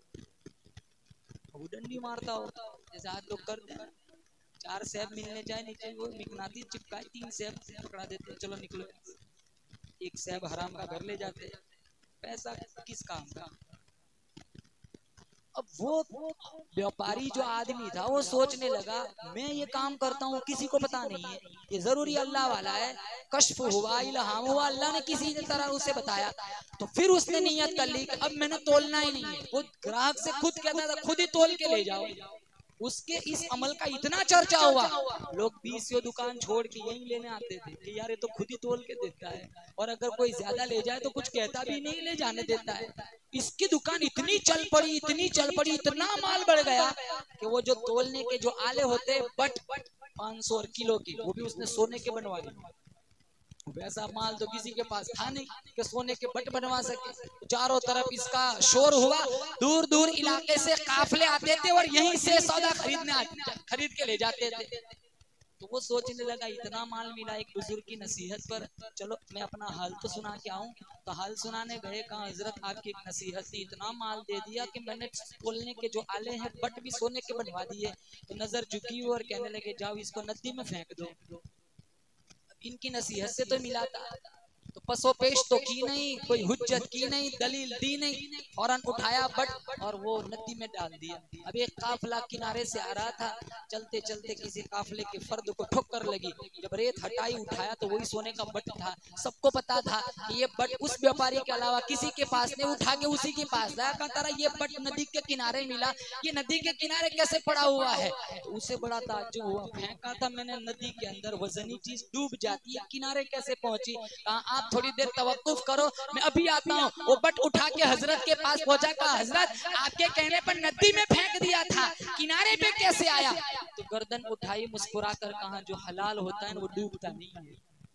वो डंडी मारता हो जैसे आज लोग करते हैं, 4 सेब मिलने जाए नीचे वो मिकनाती चिपकाए, 3 सेब पकड़ा देते हैं, चलो निकलो, 1 सेब हराम का घर ले जाते हैं। पैसा किस काम का? अब वो व्यापारी जो आदमी था वो सोचने लगा मैं ये काम करता हूँ, किसी को पता नहीं है, ये जरूरी अल्लाह वाला है, कश्फ हुआ, इल्हाम हुआ, अल्लाह ने किसी तरह उसे बताया। तो फिर उसने नियत कर ली कि अब मैंने तोलना ही नहीं है। वो ग्राहक से खुद कहता था खुद ही तोल के ले जाओ। उसके इस अमल का इतना चर्चा हुआ, लोग 20 दुकान छोड़ के यही लेने आते थे कि यार ये तो खुद ही तोल के देता है, और अगर कोई ज्यादा ले जाए तो कुछ कहता भी नहीं, ले जाने देता है। इसकी दुकान इतनी चल पड़ी, इतनी चल पड़ी, इतना माल बढ़ गया कि वो जो तोलने के जो आले होते बट 500 किलो की, वो भी उसने सोने के बनवा लिए। वैसा माल तो किसी के पास था नहीं कि सोने के बट बनवा सके। चारों तरफ इसका शोर हुआ, दूर दूर इलाके से काफले आते थे और यहीं से सौदा खरीद के ले जाते थे। तो वो सोचने लगा इतना माल मिला एक बुजुर्ग की नसीहत पर, चलो मैं अपना हाल तो सुना के आऊं। तो हाल सुनाने गए, कहा हजरत आपकी एक नसीहत थी, इतना माल दे दिया कि मैंने तोलने के जो आले हैं बट भी सोने के बनवा दिए। तो नजर झुकी और कहने लगे जाओ इसको नदी में फेंक दो। इनकी नसीहत से तो मिला था, तो पसोपेश तो की नहीं, कोई हुज्जत की नहीं, दलील दी नहीं, फौरन उठाया बट और वो नदी में डाल दिया। अब एक काफला किनारे से आ रहा था, चलते चलते किसी काफले के फर्द को ठोकर लगी, जब रेत हटाई उठाया तो वही सोने का बट था। सबको पता था कि ये बट उस व्यापारी के अलावा किसी के पास नहीं, उठा के उसी के पास लाया। कहता रहा ये बट नदी के किनारे मिला, ये नदी के किनारे कैसे पड़ा हुआ है? तो उसे बड़ा ताज्जुब हुआ, फेंका था मैंने नदी के अंदर, वजनी चीज डूब जाती है, किनारे कैसे पहुंची? कहा आप थोड़ी देर तवक्कुफ करो, मैं अभी आता हूँ। वो बट उठा के हजरत के पास पहुंचा, कहा हजरत आपके कहने पर नदी में फेंक दिया था, किनारे पे कैसे आया? तो गर्दन उठाई, मुस्कुरा कर कहा जो हलाल होता है वो डूबता नहीं है,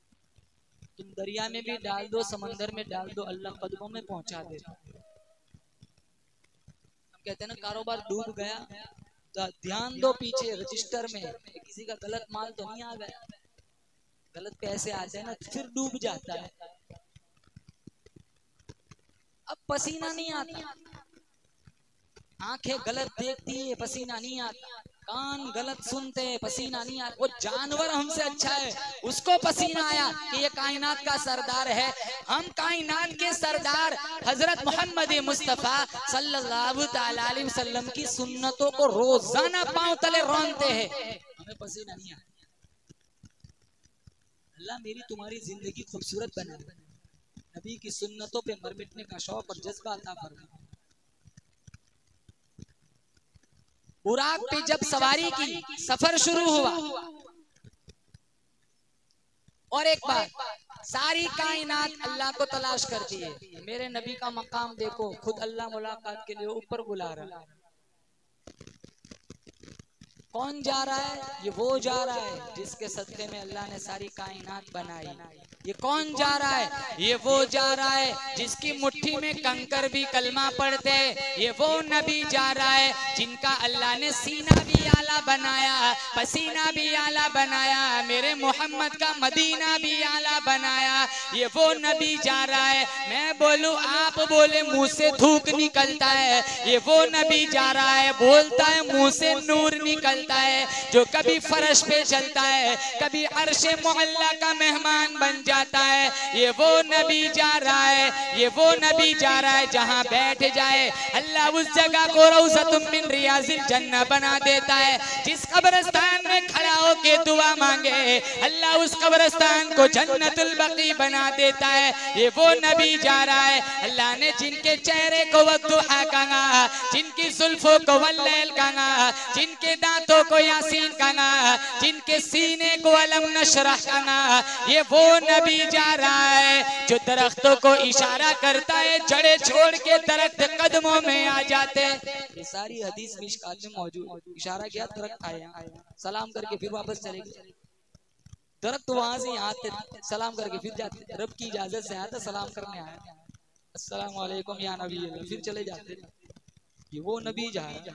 तुम दरिया में भी डाल दो, समंदर में डाल दो, अल्लाह कदमों में पहुंचा दे। हम कहते हैं ना कारोबार डूब गया, तो ध्यान दो पीछे रजिस्टर में किसी का गलत माल तो नहीं आ गया। गलत पैसे आते हैं ना फिर डूब जाता है। अब पसीना नहीं आता, आंखें गलत देखती है, पसीना नहीं आता, कान गलत सुनते हैं, पसीना नहीं आता। वो जानवर हमसे अच्छा है, उसको पसीना आया कि ये कायनात का सरदार है। हम कायनात के सरदार हजरत मोहम्मद मुस्तफा सल्लल्लाहु तआला अलैहि वसल्लम की सुन्नतों को रोजाना पांव तले रौंदते हैं, हमें पसीना नहीं आता। अल्लाह मेरी तुम्हारी जिंदगी खूबसूरत बना दे, नबी की सुन्नतों पे मर मिटने का शौक और जज्बा अता फरमा। बुराक पे जब सवारी की, सफर शुरू हुआ, और एक बात सारी कायनात अल्लाह को तलाश करती है। मेरे नबी का मकाम देखो, खुद अल्लाह मुलाकात के लिए ऊपर बुला रहा है। कौन जा रहा है? ये वो जा रहा है जिसके सदके में अल्लाह ने सारी कायनात बनाई। ये कौन जा रहा है? ये वो जा रहा है जिसकी मुट्ठी में कंकर भी कलमा पढ़ते। ये वो नबी जा रहा है जिनका अल्लाह ने सीना भी आला बनाया, पसीना भी आला बनाया, मेरे मोहम्मद का मदीना भी आला बनाया। ये वो नबी जा रहा है, मैं बोलूं आप बोले मुंह से थूक निकलता है। ये वो नबी जा रहा है, बोलता है मुंह से नूर निकलता है, जो कभी फर्श पे चलता है, कभी अर्शे मोहल्ला का मेहमान बन जाता है। ये वो नबी जा रहा है, ये वो नबी जा रहा है जहाँ बैठ जाए अल्लाह उस जगह को रौज़तुम मिन रियाज़िल जन्नह बना देता है। जिस कब्रिस्तान में खड़ा होके दुआ मांगे अल्लाह उस कब्रिस्तान को जन्नतुल बकी बना देता है। ये वो नबी जा रहा है, अल्लाह ने जिनके चेहरे को वद्दुहा कहा, जिनकी जुल्फों को वल्लैल कहा, जिनके दांतों को यासीन कहा, जिनके सीने को अलम नशरह कहा, ये वो नबी जा रहा है जो दरख्तों को इशारा करता है, जड़े छोड़ के दरख्त कदमों में आ जाते। ये सारी हदीस मिशकात में मौजूद। इशारा किया, दरख्त आए, सलाम करके फिर वापस चले गए। दरख्त वहां से यहाँ आते, सलाम करके फिर जाते। रब की इजाजत से आया था, सलाम करने आया, अस्सलाम वालेकुम या नबी, फिर चले जाते। ये वो नबी जा रहा है।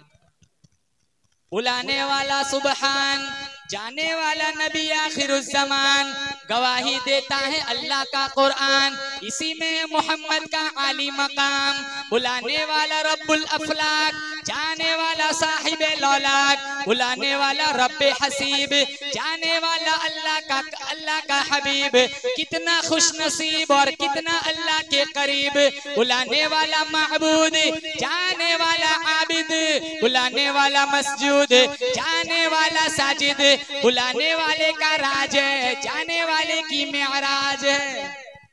बुलाने वाला सुबहान, जाने वाला नबी आखिरुज़्ज़मान, गवाही देता है अल्लाह का कुरान, इसी में मोहम्मद का आली मकाम। बुलाने वाला रब्बुल अफलाक, जाने वाला साहिबे लौलाक, बुलाने वाला रब्बे हसीब, जाने वाला अल्लाह का हबीब। कितना खुश नसीब और कितना अल्लाह के करीब। बुलाने वाला महबूद, जाने वाला आबिद, बुलाने वाला मस्जूद, जाने वाला साजिद, बुलाने वाले का राज है, जाने वाले की मेराज है।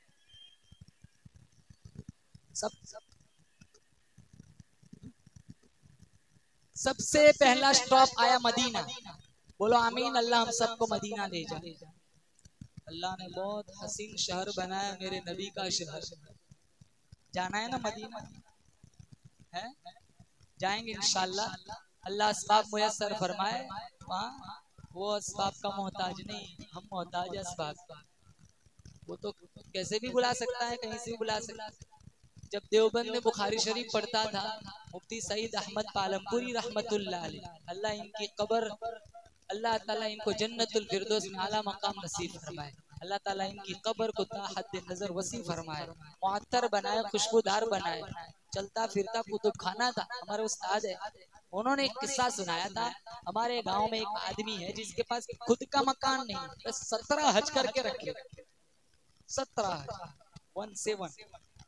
सबसे पहला स्टॉप आया मदीना। बोलो आमीन, अल्लाह हम सबको मदीना ले जाए। अल्लाह ने बहुत हसीन शहर बनाया, मेरे नबी का शहर। जाना है ना मदीना? है, जाएंगे इंशाल्लाह। अल्लाह असबाब मुयस्सर फरमाए। वहाँ वो असबाब का मोहताज नहीं, हम मोहताज असबाब का। वो तो कैसे भी बुला सकता है, कहीं से भी बुला सकता है। जब देवबंद में बुखारी शरीफ पढ़ता था मुफ्ती सईद अहमद पालमपुरी रहमतुल्लाह अलैह, अल्लाह इनकी कब्र, अल्लाह ताला इनको जन्नतुल फिरदौस में आला मकाम नसीब फरमाए। अल्लाह ताला इनकी कब्र को ताहत नजर वसी फरमाए, मुअत्तर बनाए, खुशबूदार बनाए। चलता फिरता कुतुब खाना था। हमारे उस्ताद है, उन्होंने एक किस्सा सुनाया था। हमारे गांव में एक आदमी है जिसके पास खुद का मकान नहीं, बस 17 हज करके रखे। 17 17।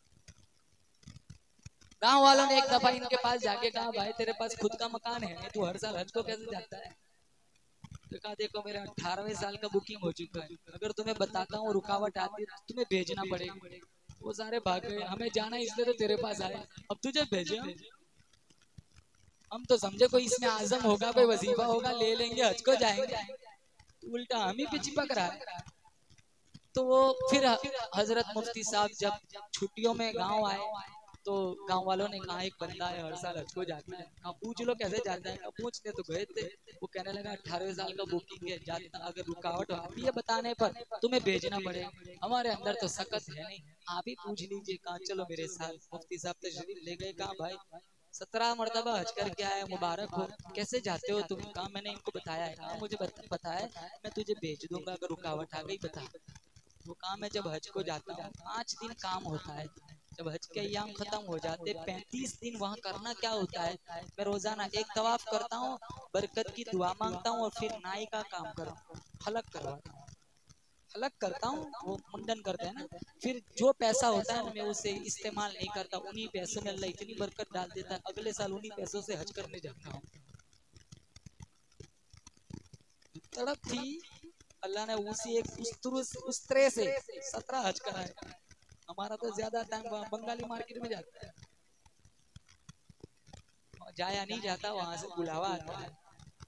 गांव वालों ने एक दफा इनके पास जाके कहा, भाई तेरे पास खुद का मकान है, तू हर साल हज को कैसे जाता है? तो कहा, देखो मेरा 18वें साल का बुकिंग हो चुका है, अगर तुम्हें बताता हूँ रुकावट आती है तो तुम्हें भेजना पड़ेगा। वो सारे भाग गए, हमें जाना इसलिए तो तेरे पास आए, अब तुझे भेजे। हम तो समझे कोई इसमें आजम होगा, कोई वजीफा होगा, ले लेंगे हज को जाएंगे, उल्टा हम ही पे चिपक रहा है। तो वो फिर हजरत मुफ्ती साहब जब छुट्टियों में गांव आए तो गांव वालों ने कहा, एक बंदा है हर साल हज को जाता है, कहा पूछ लो कैसे जाता है। पूछने तो गए थे, वो कहने लगा 18वें साल का बुकिंग है, जाता अगर रुकावट आती है बताने पर तुम्हें भेजना पड़ेगा। हमारे अंदर तो सकत है नहीं, आप ही पूछ लीजिए। कहा चलो मेरे साथ। मुफ्ती साहब तशरीफ ले गए। कहा भाई 17 मरतबा हज करके आया, मुबारक हो, कैसे जाते हो तुम? कहा मैंने इनको बताया है। कहा मुझे पता है, मैं तुझे भेज दूंगा, अगर रुकावट आ गई बता। वो काम है, जब हज को जाता हूँ 5 दिन काम होता है। जब हज के अय्याम खत्म हो जाते 35 दिन वहाँ करना क्या होता है, मैं रोजाना एक तवाफ करता हूँ, बरकत की दुआ मांगता हूँ और फिर नाई का काम करता हूँ, हलक करवाता हूँ, हलक करता हूँ, वो मुंडन करते हैं ना। फिर जो पैसा होता है ना मैं उसे इस्तेमाल नहीं करता, उन्हीं पैसों में अल्लाह इतनी बरकत डाल देता है, अगले साल उन्हीं पैसों से हज करने जाता हूँ। तड़प थी, अल्लाह ने उसी एक उस तरह से 17 हज कराए। हमारा तो ज्यादा टाइम बंगाली मार्केट में जाता है, जाया नहीं जाता, वहां से बुलावा आता है।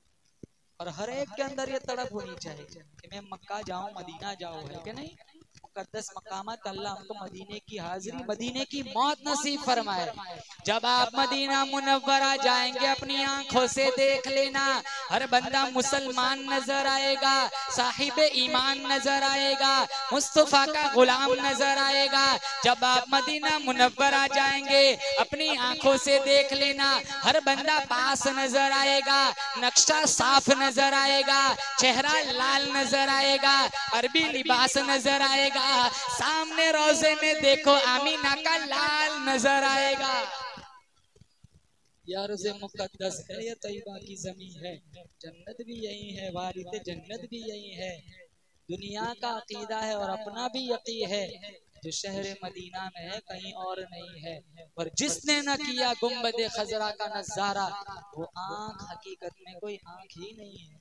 और हर एक के अंदर ये तड़प होनी चाहिए कि मैं मक्का जाऊं, मदीना जाऊं, है कि नहीं? मुकद्दस मकामात अल्लाह हमको मदीने की हाजिरी, मदीने की मौत नसीब फरमाए। जब आप मदीना मुनव्वरा जाएंगे अपनी आंखों से देख लेना, हर बंदा मुसलमान नजर आएगा, साहिब ईमान नजर आएगा, मुस्तफा का गुलाम नजर आएगा। जब आप मदीना मुनव्वरा जाएंगे अपनी आंखों से देख लेना, हर बंदा पास नजर आएगा, नक्शा साफ नजर आएगा, चेहरा लाल नजर आएगा, अरबी लिबास नजर आएगा, सामने रोजे में देखो आमीना का लाल नजर आएगा। यार से मुकद्दस है ये तैयबा की जमीन है, जन्नत भी यही है, वारिस जन्नत भी यही है। दुनिया का अकीदा है और अपना भी यकीन है, जो शहर मदीना में है कहीं और नहीं है। और जिसने न किया गुंबद खजरा का नजारा, वो आंख हकीकत में कोई आंख ही नहीं है।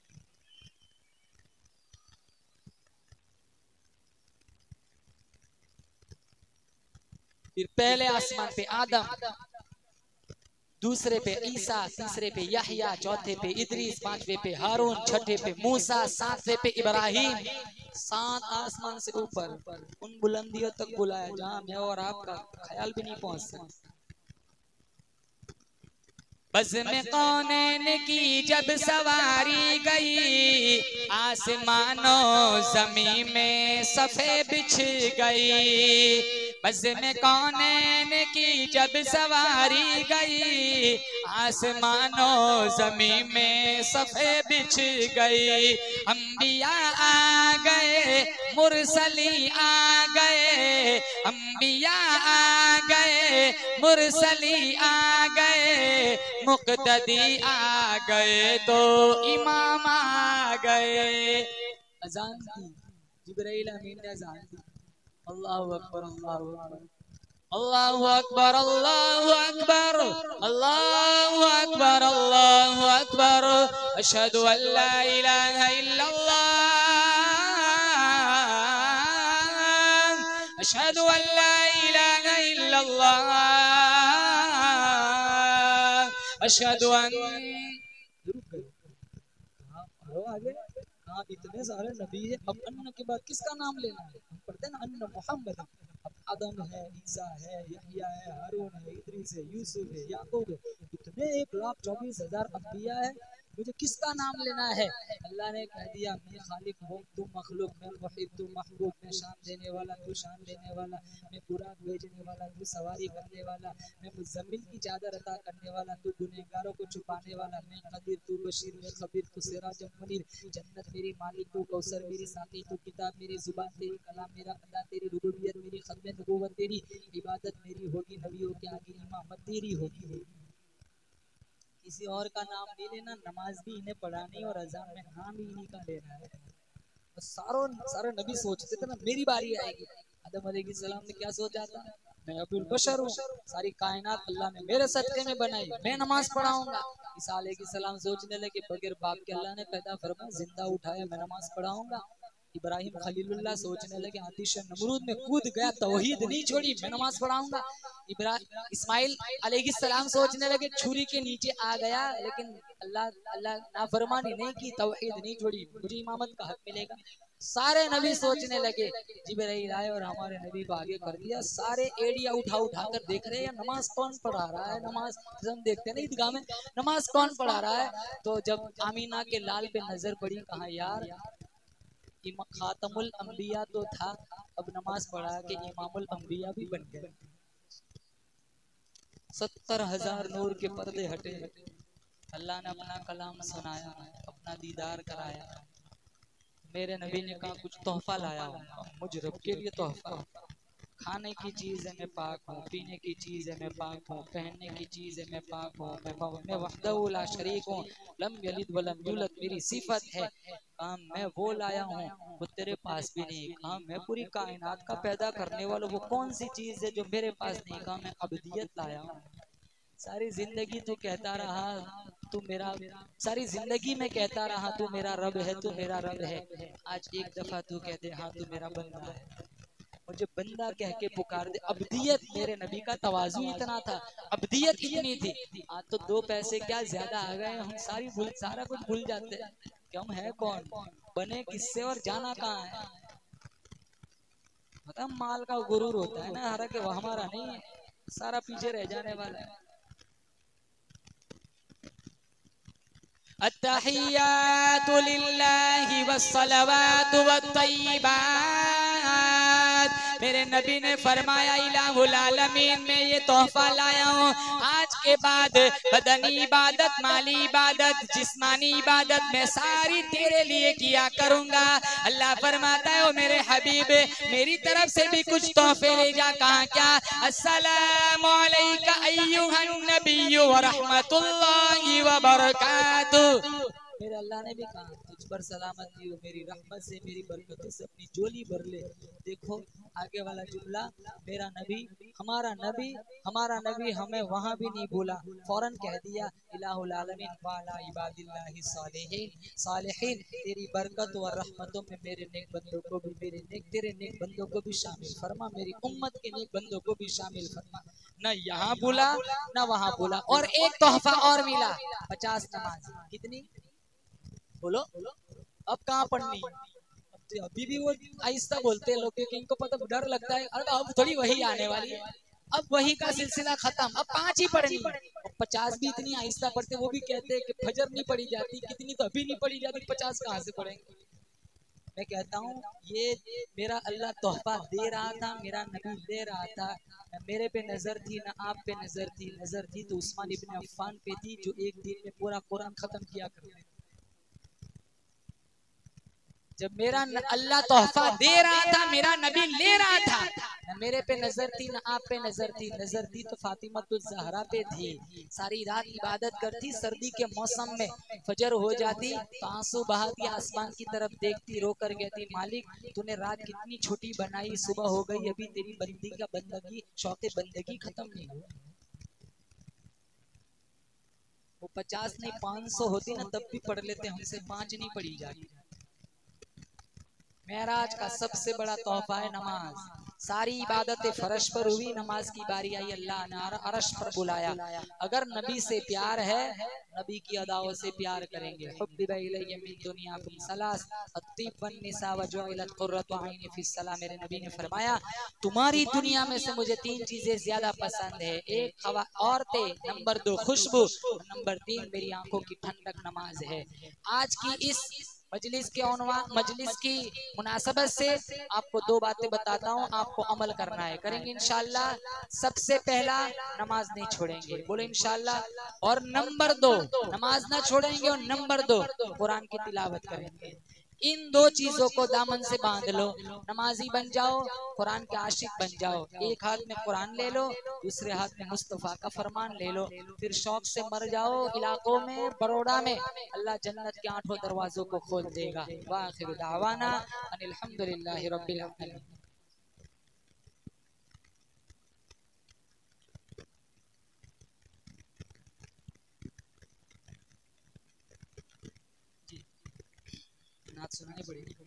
फिर पहले आसमान पे आदम, दूसरे पे ईसा, तीसरे पे यहया, चौथे पे इदरीस, पांचवे पे हारून, छठे पे मूसा, सातवें पे इब्राहिम। 7 आसमान से ऊपर उन बुलंदियों तक बुलाया जहां मैं और आपका ख्याल भी नहीं पहुंच सकता। बज़्म कौनैन की जब सवारी गई, आसमानों ज़मीं में सफ़े बिछ गई। बज़्म कौनैन की जब सवारी गई, आसमानों ज़मीं में सफ़े बिछ गई। अंबिया आ गए, मुरसली आ गए, अंबिया आ गए, मुरसली आ गए, मुक़्तदी आ गए तो इमाम आ गए। अजान की, जिब्राइल अमीन ने अजान दी। अल्लाहु अकबर, अल्लाहु अकबर, अल्लाहु अकबर, अल्लाहु अकबर, अल्लाहु अकबर, अल्लाहु अकबर। अशहदु अल्ला इलाहा इल्लल्लाह, अशहदु अल्ला इलाहा इल्लल्लाह, अशहदु आगे कहा इतने सारे नबी है, अब अन्न के बाद किसका नाम लेना है? हम पढ़ते ना अन्न मोहम्मद। अब आदम है, ईसा है, यहया है, हारून है, इदरीस है, यूसुफ है, याकूब है, इतने 1,24,000 अंबिया है, मुझे किसका नाम लेना है? अल्लाह ने कह दिया मैं खालिक हूँ, तुम मखलूक, मैं मुहिब, तुम महबूब, मैं शान देने वाला, तू शान देने वाला, मैं बुराक भेजने वाला, तू सवारी करने वाला, मैं मुज़म्मिल की चादर अता करने वाला, तू गुनहगारों को छुपाने वाला, मैं कदीर, तू बशीर, मैं खबीर, तू सिराज मुनीर, जन्नत मेरी मालिक, तू कौसर मेरी साकी, तू किताब मेरी जुबान तेरी, कलाम मेरा अल्लाह तेरी, रुबूबियत मेरी, खत्म नबूवत तेरी, इबादत मेरी होगी, नबियों के आगे इमामत तेरी होगी। किसी और का नाम नहीं लेना, नमाज भी इन्हें पढ़ानी और अजान में नाम ही इन्हीं का लेना है। तो सारे नबी सोचते थे ना मेरी बारी आएगी। आदम अलैहिस्सलाम ने क्या सोचा था? मैं अब्दुल बशर हूँ, सारी कायनात अल्लाह ने मेरे सदके में बनाई, मैं नमाज पढ़ाऊंगा। ईसा अलैहिस्सलाम सोचने लगे बगैर बाप के अल्लाह ने पैदा फरमाया, जिंदा उठाया, मैं नमाज पढ़ाऊंगा। इब्राहिम खलीलुल्लाह सोचने लगे आतिश नमरूद में कूद गया, तौहीद नहीं छोड़ी, मैं नमाज पढ़ाऊंगा। इस्माइल अलैहिस्सलाम सोचने लगे छुरी के नीचे आ गया, लेकिन अल्लाह नाफरमानी नहीं की, तौहीद नहीं छोड़ी, मुझे इमामत का हक मिलेगा। सारे नबी सोचने लगे, जिब्राइल आए और हमारे नबी को आगे कर दिया। सारे एड़िया उठा उठा कर देख रहे हैं नमाज कौन पढ़ा रहा है, नमाज हम देखते हैं ना ईदगाह में, नमाज कौन पढ़ा रहा है। तो जब आमीना के लाल पे नजर पड़ी, कहा यार खातमुल अंबिया तो था, अब नमाज पढ़ा के इमामुल अंबिया भी बन गए। 70,000 नूर के पर्दे हटे, अल्लाह ने अपना कलाम सुनाया, अपना दीदार कराया। मेरे नबी ने कहा कुछ तोहफा लाया हूँ, मुझ रब के लिए तोहफा। खाने की चीज है मैं पाक हूँ, पीने की चीज है मैं पाक हूँ, पहनने की चीज है मैं पाक हूँ, मैं वहदहू ला शरीक हूँ, लम यलिद वलम यूलद, मेरी सिफत है। कहा मैं वो लाया हूँ वो तेरे पास भी नहीं। कहा मैं पूरी कायनात का पैदा करने वाला, वो कौन सी चीज है जो मेरे पास नहीं? कहा मैं अबदियत लाया हूँ। सारी जिंदगी तू कहता रहा तू मेरा, सारी जिंदगी में कहता रहा तू मेरा रब है, तू मेरा रब है। आज एक दफा तू कहते हाँ तू मेरा बंदा है, मुझे बंदा कह के पुकार दे। अब्दियत, मेरे नबी का तवाज़ु इतना था, अब्दियत इतनी थी। आज तो 2 पैसे क्या ज्यादा आ गए, हम सारा कुछ भूल जाते हैं कि हम है कौन, बने किससे और जाना कहाँ है। पता माल का गुरूर होता है ना, हालांकि वो हमारा नहीं है, सारा पीछे रह जाने वाला है। अत्तहियातु लिल्लाहि वस्सलवातु वत्तय्यिबात। मेरे नबी ने फरमाया इलाहुल आलमीन में ये तोहफा लाया हूँ, आज के बाद बदनी इबादत, माली इबादत, जिस्मानी इबादत मैं सारी तेरे लिए किया करूंगा। अल्लाह फरमाता है ओ मेरे हबीब, मेरी तरफ से भी कुछ तोहफे ले जा। कहा क्या? अस्सलामु अलैका अय्युहन नबिय्यु व रहमतुल्लाहि व बरकातुहू। मेरे अल्लाह ने भी कहा तुझ पर सलामती हो, मेरी रहमत से, मेरी बरकतों से अपनी झोली भर ले। देखो आगे वाला जुमला, मेरा नबी, हमारा नबी हमें वहां भी नहीं भूला, फौरन कह दिया इलाहुल आलमीन वाला इबादिल्लाहि सालिहीन, सालिहीन तेरी बरकत और रहमतों में मेरे नेक बंदों को भी, तेरे नेक बंदों को भी शामिल फरमा, मेरी उम्मत के नेक बंदों को भी शामिल फरमा। न यहाँ बोला न वहां बोला। और एक तोहफा और मिला, 50 नमाज। कितनी बोलो? अब कहाँ पढ़नी? तो अभी भी वो आहिस्ता बोलते हैं लोग, क्योंकि इनको पता डर लगता है, अरे अब थोड़ी वही आने वाली है, अब वही का सिलसिला खत्म, अब 5 ही पढ़नी। 50 भी इतनी आहिस्ता पढ़ते, वो भी कहते हैं कि फजर नहीं पढ़ी जाती, कितनी तो अभी नहीं पढ़ी जाती, 50 कहाँ से पढ़ेंगे? मैं कहता हूँ ये मेरा अल्लाह तोहफा दे रहा था, मेरा नबी दे रहा था। न मेरे पे नजर थी, न आप पे नजर थी, नजर थी तो उस्मान इब्न अफ्फान पे थी, जो एक दिन में पूरा कुरान खत्म किया करते। जब मेरा अल्लाह तोहफा दे रहा था, मेरा नबी ले रहा था, न मेरे पे नजर थी न आप पे नजर थी, नजर थी तो फातिमतुल ज़हरा पे थी। सारी रात इबादत करती, सर्दी के मौसम में फजर हो जाती तो आंसू बहाती, आसमान की तरफ देखती, रो कर कहती मालिक तूने रात कितनी छोटी बनाई, सुबह हो गई अभी तेरी बंदी का बंदगी, शौक़े बंदगी खत्म नहीं हुआ। वो 50 नहीं 500 होती ना तब भी पढ़ लेते, हमसे 5 नहीं पढ़ी जाती। मेराज का सबसे बड़ा तोहफा है नमाज। सारी इबादतें फर्श पर हुई, नमाज की बारी आई, अल्लाह ने अरश पर बुलाया। अगर नबी से प्यार है, नबी की अदाओं से प्यार करेंगे। हुब्बिबा इलैया मिन दुनियाकुम सलास अत्तिब वन निसा व जुइलत कुर्रतु ऐनी फिस सलाह। मेरे नबी ने फरमाया तुम्हारी दुनिया में से मुझे 3 चीजें ज्यादा पसंद है, 1 औरतें, नंबर 2 खुशबू, नंबर 3 मेरी आंखों की ठंडक नमाज है। आज की इस मजलिस की मुनासबत से आपको 2 बातें बताता हूँ, आपको अमल करना है, करेंगे इंशाअल्लाह। सबसे पहला नमाज नहीं छोड़ेंगे, बोले इंशाअल्लाह। और नंबर 2 नमाज ना छोड़ेंगे, और नंबर 2 कुरान की तिलावत करेंगे। इन 2 चीजों को दामन से बांध लो, नमाजी बन जाओ, कुरान के आशिक बन जाओ। एक हाथ में कुरान ले लो, दूसरे हाथ में मुस्तफा का फरमान ले लो, फिर शौक से मर जाओ। इलाकों में बड़ौदा में अल्लाह जन्नत के 8 दरवाजों को खोल देगा। वाखिर दावाना अनिल हम्दुलिल्लाहि रब्बिल आलमीन। नात सुनानी पड़ेगी।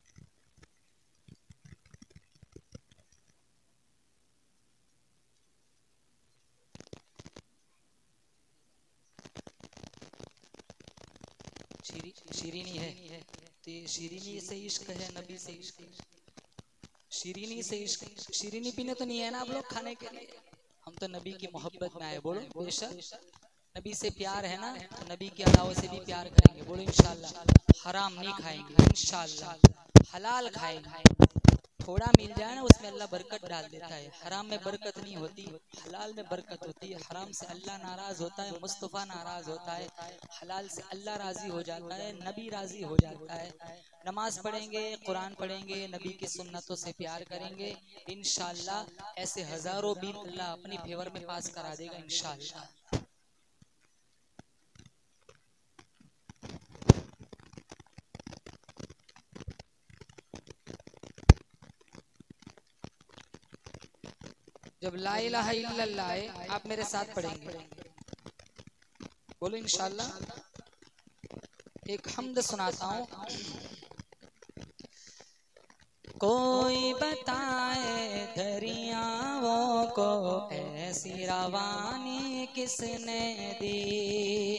शीरीनी है, शीरीनी से इश्क है, नबी से इश्क है। शीरीनी से इश्क, शीरीनी पीने तो नहीं है ना आप लोग खाने के लिए, हम तो नबी की मोहब्बत में आए। बोलो बेशक नबी से प्यार है ना, तो नबी की अदाओं से भी प्यार करेंगे। बोलो इंशाअल्लाह। हराम नहीं खाएंगे इंशाअल्लाह, हलाल खाएंगे। थोड़ा मिल जाए ना उसमें अल्लाह बरकत डाल देता है। हराम में बरकत नहीं होती, हलाल में बरकत होती है। हराम से अल्लाह नाराज होता है, मुस्तफ़ा नाराज होता है। हलाल से अल्लाह राजी हो जाता है, नबी राजी हो जाता है। नमाज पढ़ेंगे, कुरान पढ़ेंगे, नबी की सुन्नतों से प्यार करेंगे, इंशाअल्लाह ऐसे हजारों बिल अल्लाह अपनी फेवर में पास करा देगा इंशाअल्लाह। जब ला इलाहा इल्लल्लाह है, आप मेरे साथ पढ़ेंगे, बोलो इंशाअल्लाह। एक हम्द सुनाता हूँ। कोई बताए दरियाओं को ऐसी रवानी किसने दी,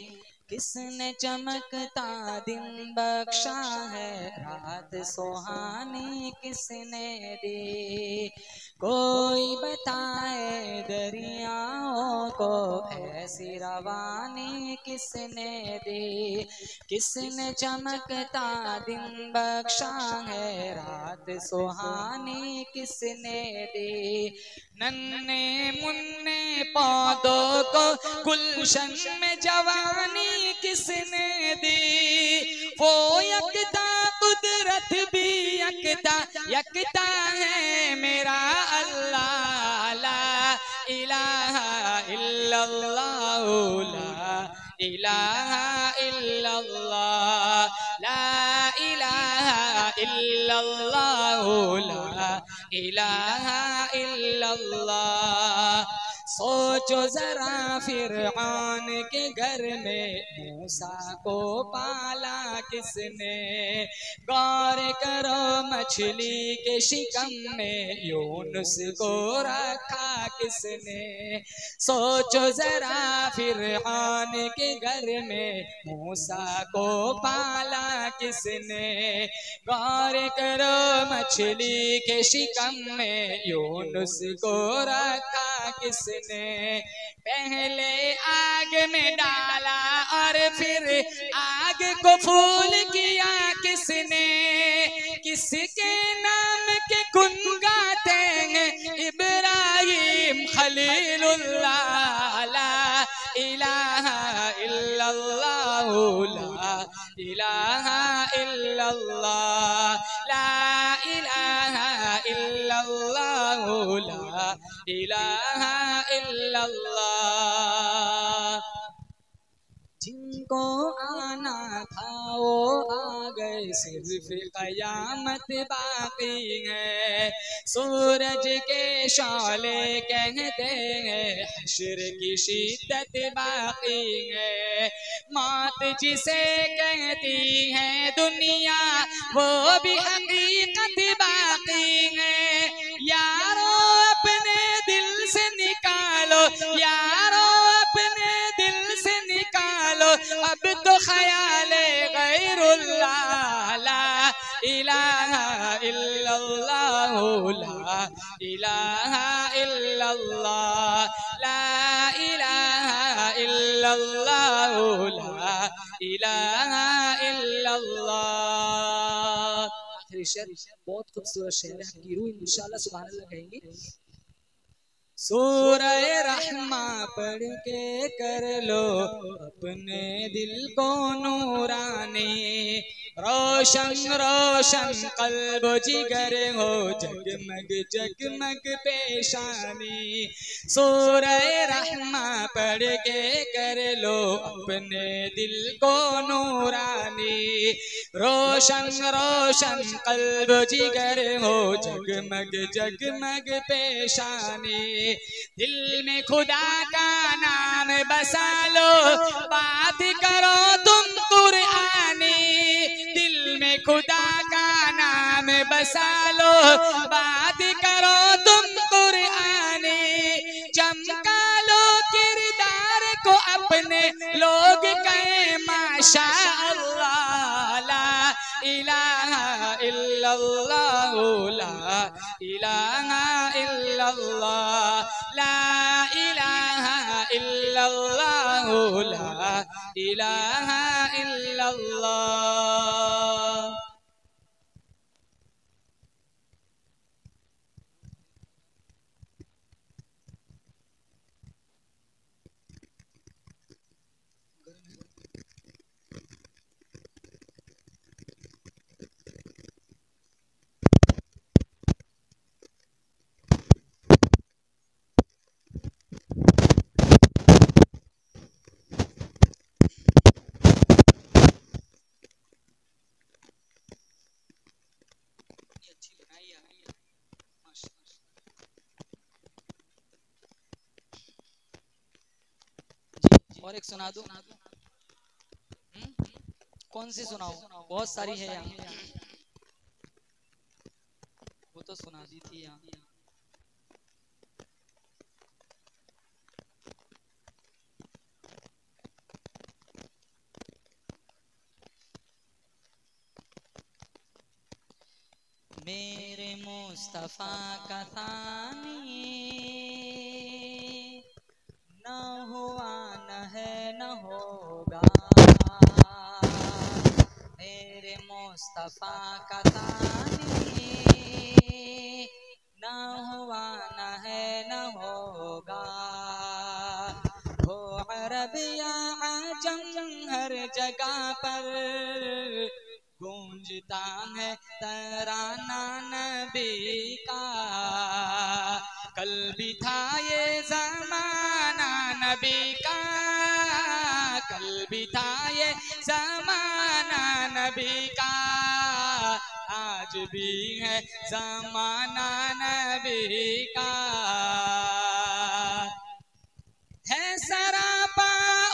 किसने चमकता दिन बख्शा है, रात सुहानी किसने दी। कोई बताए दरियाओं को ऐसी रवानी किसने दी। किसने चमकता दिन बख्शा है, रात सुहानी किसने दी। नन्हे मुन्ने पौधों को गुलशन में जवानी किसने दी। वो यकता कुदरत भी यकता यकता है मेरा अल्लाह। ला इलाहा इल्लल्लाह, ला इलाहा इल्लल्लाह, ला इलाहा इल्लल्लाह, ला इलाहा इल्लल्लाह। सोचो जरा फिरऔन के घर में मूसा को पाला किसने। गौर करो मछली के शिकम में यूनुस को रखा किसने। सोचो जरा फिरऔन के घर में मूसा को पाला किसने। गौर करो मछली के शिकम में यूनुस को रखा किसने। पहले आग में डाला और फिर आग को फूल किया किसने। किसके नाम के गुन गाते हैं इब्राहिम खलीलुल्लाह। ला इलाहा इल्लल्लाह, ला इलाहा इल्लल्लाह, ला इलाहा इल्लल्लाह, ला इलाहा इल्लल्लाह। जिनको आना था वो आ गए, सिर्फ कयामत बाकी है। सूरज के शौले कहते हैं हश्र की शिद्दत बाकी है। मौत जिसे कहती है दुनिया वो भी हकीकत बाकी है। यारो अपने दिल से निकालो, यारो अपने दिल से निकालो अब तो ख्याले गैरुल्लाह। ला इलाहा इल्लल्लाह, ला इलाहा इल्लल्लाह, ला इलाहा इल्लल्लाह, ला इलाहा इल्लल्लाह। आखिरी शेर बहुत खूबसूरत शेर है, आपकी रूह इंशाल्लाह सुभान अल्लाह कहेंगे। सूरह रहमा पढ़ के कर लो अपने दिल को नूरानी। रोशन रोशन कल्ब जिगर हो, जगमग जगमग पेशानी। सूरह रहमा पढ़ के कर लो अपने दिल को नूरानी। रोशन रोशन कल्ब जिगर हो, जगमग जगमग पेशानी। दिल में खुदा का नाम बसा लो, बात करो तुम कुरआनी। दिल में खुदा का नाम बसा लो, बात करो तुम कुरआनी। चमका लो किरदार को अपने, लोग कहे माशा अल्लाह। ला इलाहा इल्लल्लाह, ला इलाहा इल्लल्लाह, ला इलाहा इल्लल्लाह, ला इलाहा इल्लल्लाह। और एक सुना दूं? कौन सी सुनाऊं? बहुत सारी है यहाँ। वो तो सुना दी थी यहाँ। मुस्तफा का थानी न हुआ न है न होगा, मेरे मुस्तफा का थानी न हुआ न है न होगा। हो अरब या अजम हर जगह पर गूंजता है तराना नबी का। कल भी था ये ज़माना नबी का, कल भी था ये ज़माना नबी का, आज भी है ज़माना नबी का। है सरापा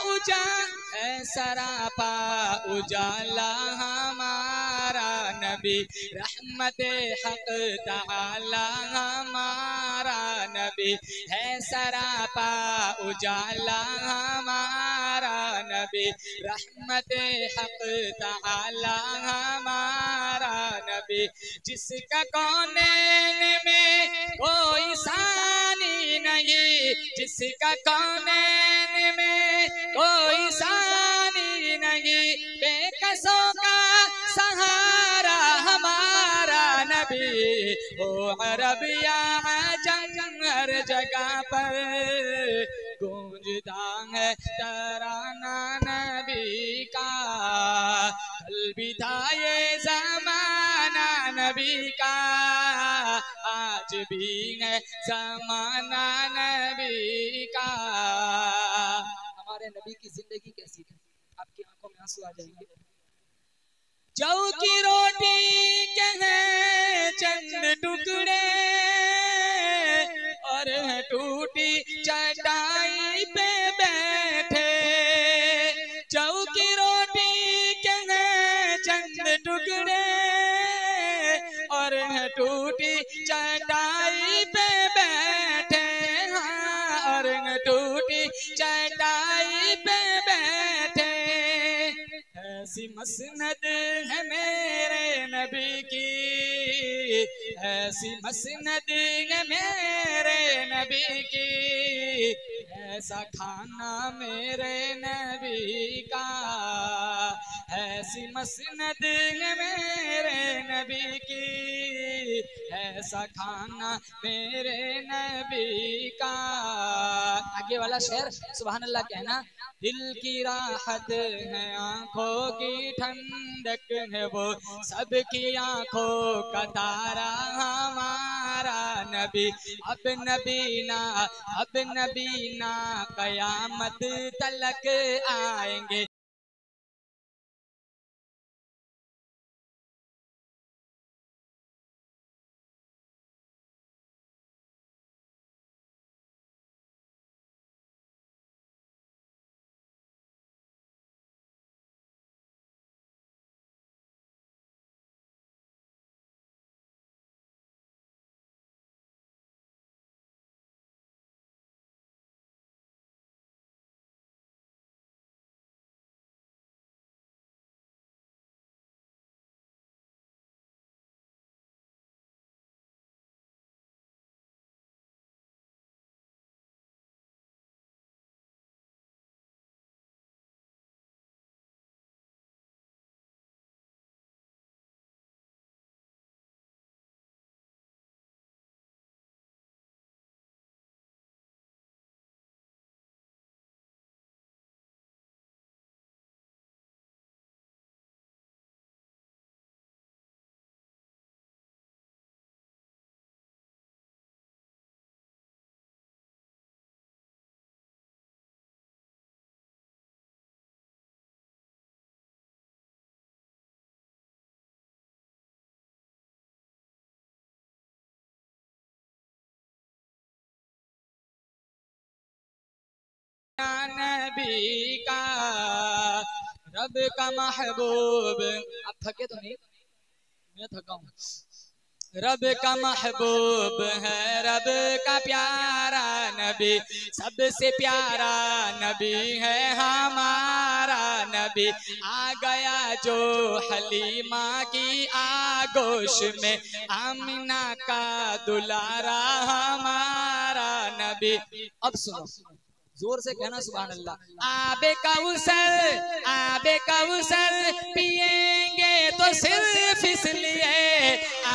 सरापा उजाला हमारा नबी, रहमते हक ताला हमारा नबी। है सरापा उजाला हमारा नबी, रहमते हक ताला हमारा नबी। जिसका कौनैन में कोई सानी नहीं, जिसका कौनैन में कोई सानी नहीं, बेकसों का सहारा हमारा नबी। ओ अरब या अजम हर जगह पर गूंजता है तराना नबी का। कल भी था ये ज़माना नबी का, आज भी है ज़माना नबी का। हमारे नबी की जिंदगी कैसी थी, आपकी आंखों में आंसू आ जाएंगे। जौ की रोटी के हैं चंद टुकड़े और टूटी चटाई पे बैठे। जौ की रोटी के हैं चंद टुकड़े और टूटी चटाई पे बैठे। हाँ, और टूटी चटाई पे बैठे। ऐसी मसनद है मेरे नबी की, ऐसी मसनद है मेरे नबी की, ऐसा खाना मेरे नबी का। ऐसी मसनद है मेरे नबी की, ऐसा खाना मेरे नबी का। आगे वाला शेर सुभान अल्लाह कहना। दिल की राहत है आंखों की ठंडक है वो, सबकी आंखों का तारा हमारा नबी। अब नबीना अब नबीना कयामत तलक आएंगे। नबी का रब का महबूब। आप थके तो नहीं? मैं थका हूँ। रब का महबूब है, रब का प्यारा नबी, सबसे प्यारा नबी है हमारा नबी। आ गया जो हलीमा की आगोश में, आमिना का दुलारा हमारा नबी। अब सुनो, जोर से कहना सुभान अल्लाह। आबे कौसर पिएंगे तो सिर्फ इसलिए,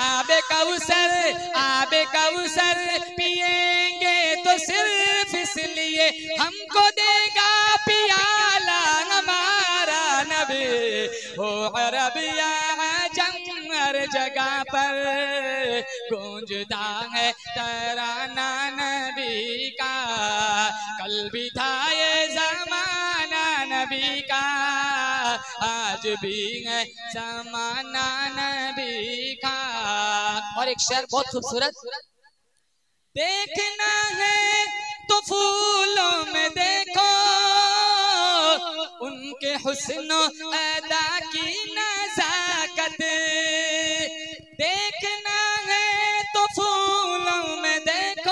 आबे कौसर पिएंगे तो सिर्फ इसलिए, हमको देगा पियाला हमारा नबी। हो अरबिया जम हर जगह पर गूंजता है तराना नबी का, कल भी था ये जमाना नबी का, आज भी है जमाना नबी का। और एक शेर बहुत खूबसूरत, देखना है तो फूलों में देखो उनके हुस्न अदा की नजाकत, देखना है तो फूलों में देखो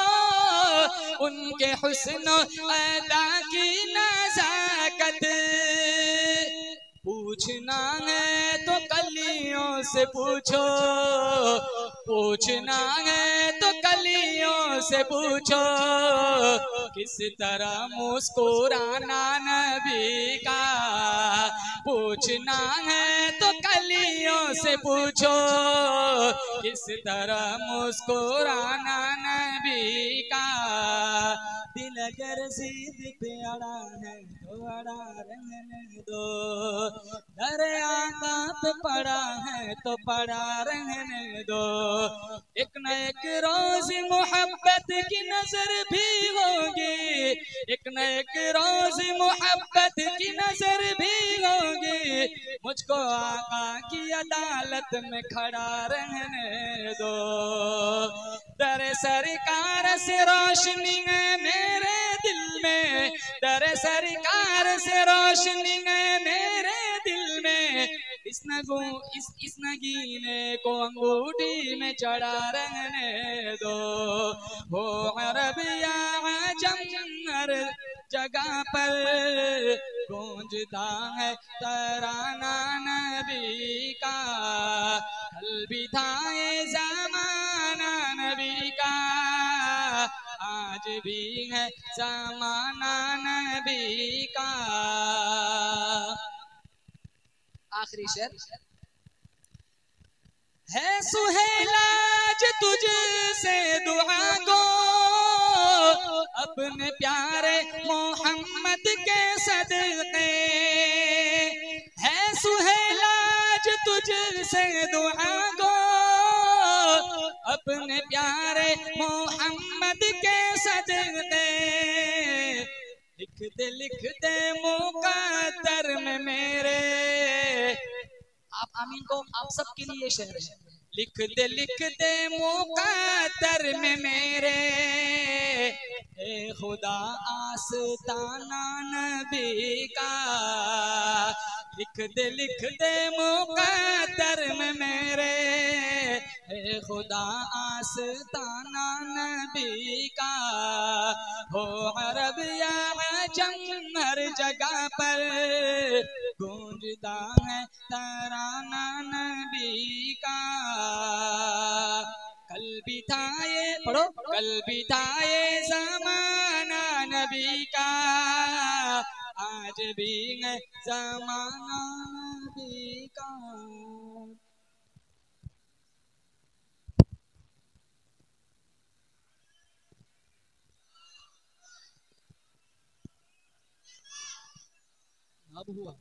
उनके हुस्न अदा की नजाकत, पूछना है तो कलियों से पूछो, पूछना है तो कलियों से पूछो, किस तरह मुस्कुराना नबी का, पूछना है तो कलियों से पूछो, किस तरह मुस्कुराना नबी का। दिल अगर जिद पे अड़ा है तो अड़ा रहने दो, दर आका पे पड़ा है तो पड़ा रहने दो, एक न एक रोज मोहब्बत की नजर भी होगी, एक न एक रोज मोहब्बत की नजर भी होगी, मुझको आका की अदालत में खड़ा रहने दो, दर सरकार से रोशनी है मेरे दिल में, दर सरकार से रोशनी है मेरे दिल में, इस नगीने को अंगूठी में चढ़ा रहने दो। हो अरबिया जम हर जगह पर गूंजता है तराना नबी का, कल भी था ये जमाना नबी का, आज भी है जमाना नबी का। आखिरी शेर है, सुहेलाज तुझसे दुआ गो अपने प्यारे मोहम्मद के सदके, है सुहेलाज तुझसे दुआ गो अपने प्यारे मोहम्मद के सदके, लिखते मुकद्दर में मेरे, आप आमीन को, आप सबके लिए शेर है, लिखते मुकद्दर में मेरे, ए खुदा आस्ताना नबी का, लिखते मुकद्दर में मेरे, ए खुदा आस्ताना नबी का, हो अरबिया जम हर जगह पर गूंजता है तराना नबी का, कल भी था ये, पढ़ो, कल भी था ये ज़माना नबी का, आज भी है ज़माना नबी का। अब हुआ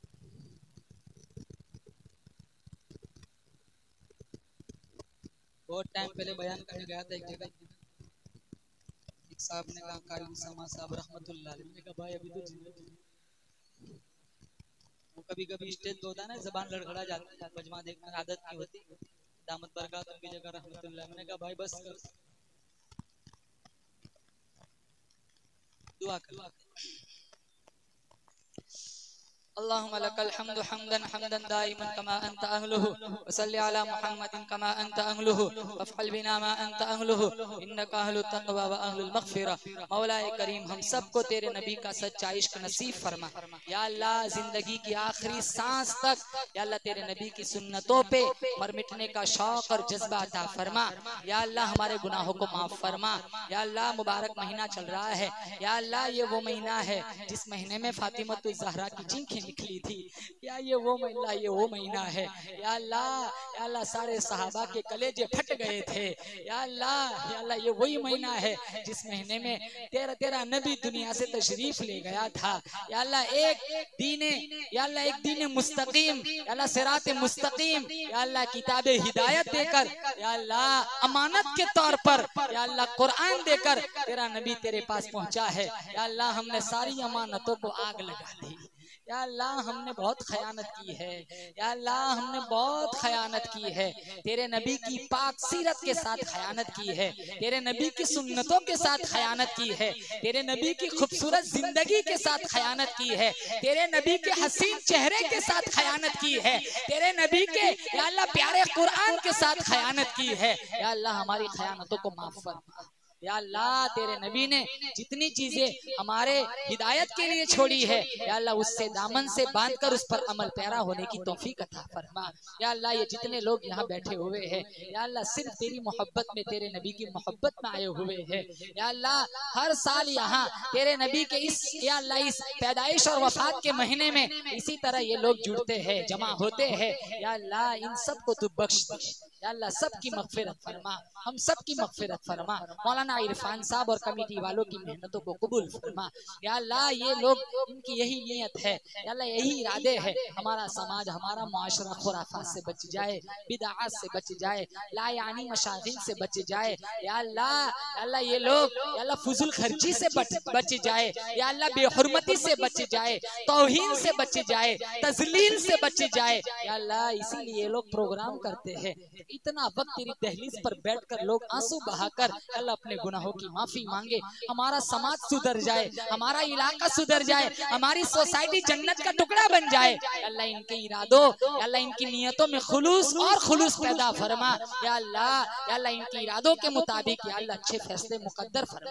बहुत टाइम पहले बयान करने गया था एक जगह, एक साहब ने कहा, कारी समा साहब रहमतुल्लाह अलैह, मैंने कहा भाई अभी तो जिंदा, वो कभी कभी स्टेज तो होता है ना, जबान लड़खड़ा जाती है, मजमा देखने आदत नहीं होती, दामत बरकत उनकी जगह रहमतुल्लाह। मैंने कहा भाई बस कर, दुआ कर। अल्लाहुम्मा लकल हम्दु हम्दन हम्दन दाइमन कमा अंत अहलुहु व सल्लि अला मुहम्मदिन कमा अंत अहलुहु वफ़अल बिना मा अंत अहलुहु इन्नका अहलुत तक़वा व अहलुल मग़फ़िरा। मौला करीम हम सबको तेरे नबी का सच्चा इश्क नसीब फरमा। या अल्लाह जिंदगी की आखिरी सांस तक या अल्लाह तेरे नबी की सुन्नतों पे मर मिटने का शौक और जज्बा अता फरमा। या अल्लाह हमारे गुनाहों को माफ फरमा। या अल्लाह मुबारक महीना चल रहा है, या अल्लाह ये वो महीना है जिस महीने में फातिमतुज़ ज़हरा की चीखें निकली थी। या ये वो महीना है या अल्लाह सारे सहाबा के कलेजे फट गए थे। या अल्लाह ये वही महीना है जिस महीने में तेरा नबी दुनिया से तशरीफ ले गया था। या अल्लाह एक दीन मुस्तकीम, या अल्लाह सिरात मुस्तकीम, या अल्लाह किताब हिदायत देकर, या अल्लाह अमानत के तौर पर, या अल्लाह कुरान देकर तेरा नबी तेरे पास पहुंचा है। या अल्लाह हमने सारी अमानतों को आग लगा दी। या अल्लाह हमने बहुत खयानत की है। या अल्लाह हमने बहुत खयानत की है। तेरे नबी की पाक सीरत के साथ खयानत की है। तेरे नबी की सुन्नतों के साथ खयानत की है। तेरे नबी की खूबसूरत जिंदगी के साथ खयानत की है। तेरे नबी के हसीन चेहरे के साथ खयानत की है। तेरे नबी के या अल्लाह प्यारे कुरान के साथ खयानत की है। या अल्लाह हमारी खयानतों को माफ फरमा। या अल्लाह तेरे नबी ने जितनी चीजें हमारे हिदायत के लिए छोड़ी है, या अल्लाह उससे दामन से बांधकर उस पर अमल पैरा होने की तौफीक अता फरमा। या अल्लाह ये जितने लोग यहाँ बैठे हुए हैं, या अल्लाह सिर्फ तेरी मोहब्बत में, तेरे नबी की मोहब्बत में आए हुए हैं। या अल्लाह हर साल यहाँ तेरे नबी के या अल्लाह इस पैदाइश और वफात के महीने में इसी तरह ये लोग जुड़ते हैं, जमा होते हैं। या अल्लाह इन सबको तू बख्श दे। या अल्लाह सबकी मग़फ़िरत फरमा, हम सबकी मग़फ़िरत फरमा। मौलाना इरफान साहब और कमेटी वालों की मेहनतों को कबूल फरमा। या अल्लाह ये लोग, इनकी यही नियत है, या अल्लाह यही इरादे है, हमारा समाज, हमारा मुआशरा खुराफात से बच जाए, बिदअत से बच जाए, लायानी मशागिल से बच जाए। या अल्लाह ये लोग या अल्लाह फुजुल खर्ची से बच जाए। या अल्लाह बेहुरमती से बच जाए, तौहीन से बच जाए, तज़लील से बच जाए। या अल्लाह इसीलिए ये लोग प्रोग्राम करते हैं। इतना वक्त तेरी दहलीज पर बैठकर लोग आंसू बहाकर अल्लाह अपने गुनाहों की माफी मांगे, हमारा समाज सुधर जाए, हमारा इलाका सुधर जाए, हमारी सोसाइटी जन्नत का टुकड़ा बन जाए। अल्लाह इनके इरादों, अल्लाह इनकी नियतों में खुलूस और खुलूस पैदा फरमा। या अल्लाह इनके इरादों के मुताबिक या अल्लाह अच्छे फैसले मुकद्दर फरमा।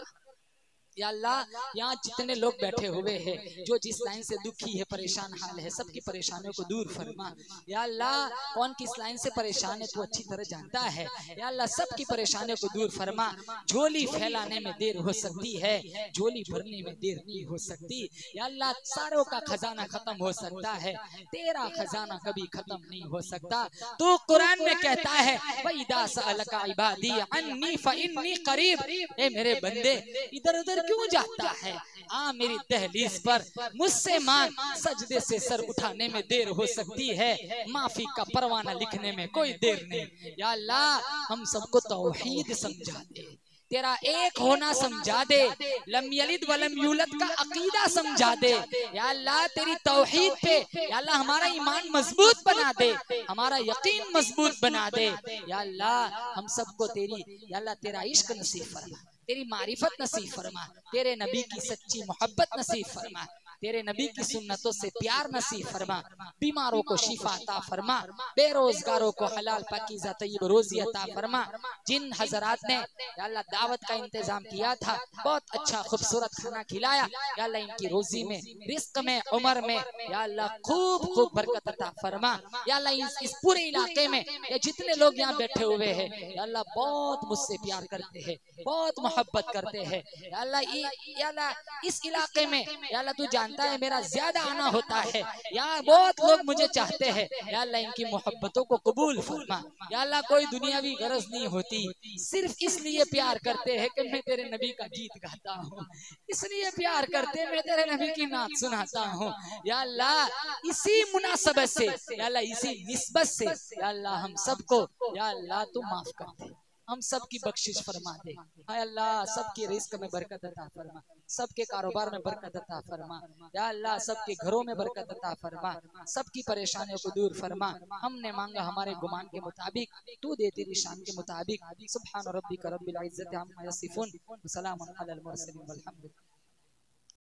या अल्लाह यहाँ जितने लोग बैठे हुए हैं, जो जिस लाइन से दुखी है, परेशान हाल है, सबकी परेशानियों को दूर फरमा। या अल्लाह कौन किस लाइन से परेशान है तू अच्छी तरह जानता है। या अल्लाह सबकी परेशानियों को दूर फरमा। झोली फैलाने में देर हो सकती है, झोली भरने में देर नहीं हो सकती। या अल्लाह सारों का खजाना खत्म हो सकता है, तेरा खजाना कभी खत्म नहीं हो सकता। तो कुरान में कहता है वइदा सअलका इबादी अन्नी फइन्नी करीब, ए मेरे बंदे इधर उधर क्यों जाता है, आ मेरी दहलीज पर मुझसे मांग। सजदे से सर उठाने में देर हो सकती है, माफी का परवाना लिखने में कोई देर नहीं। या अल्लाह हम सबको तौहीद समझा दे, तेरा एक होना समझा दे, लम यलिद वलम यूलद का अकीदा समझा दे। या अल्लाह तेरी तौहीद पे या अल्लाह हमारा ईमान मजबूत बना दे, हमारा यकीन मजबूत बना दे। या अल्लाह हम सबको तेरी या अल्लाह तेरा इश्क नसीब फरमा, तेरी मारिफत नसीब फरमा, तेरे नबी की सच्ची मोहब्बत नसीब फरमा, तेरे नबी की सुन्नतों से प्यार नसीब फरमा। बीमारों को शिफा अता फरमा, बेरोजगारों को हलाल पाकीज़ा तय्यब रोजी अता फरमा। जिन हजरात ने या अल्लाह दावत का इंतजाम किया था, बहुत अच्छा खूबसूरत खाना खिलाया, या अल्लाह इनकी रोजी में, रिस्क में, उम्र में या अल्लाह खूब खूब बरकत अता फरमा। या अल्लाह इस पूरे इलाके में या जितने लोग यहाँ बैठे हुए हैं, या अल्लाह बहुत मुझसे प्यार करते हैं, बहुत मोहब्बत करते हैं। या अल्लाह इस इलाके में या अल्लाह तू जानता है मेरा ज्यादा आना होता है, यहाँ बहुत लोग मुझे चाहते हैं। या अल्लाह इनकी मोहब्बतों को कबूल फरमा। या अल्लाह कोई दुनियावी गरज नहीं होती, सिर्फ इसलिए प्यार करते हैं कि मैं तेरे नबी का गीत गाता हूँ, इसलिए प्यार करते हैं मैं तेरे नबी की नात सुनाता हूँ। या अल्लाह इसी मुनासबत से, या अल्लाह इसी निस्बत से, या अल्लाह हम सबको या अल्लाह तू माफ कर दे, हम सबकी बख्शिश फरमा दे। हाय अल्लाह सबके रिस्क में बरकत अता फरमा, सबके कारोबार में बरकत अता फरमा। या अल्लाह सबके घरों में बरकत अता फरमा, सबकी परेशानियों को दूर फरमा। हमने मांगा हमारे गुमान के मुताबिक, तू दे तेरी शान के मुताबिक। सुब्हान रब्बिक रब्बिल इज्जति अम्मा यसिफून, व सलामुन अलल मुरसलीन, वल्हम्दुलिल्लाह।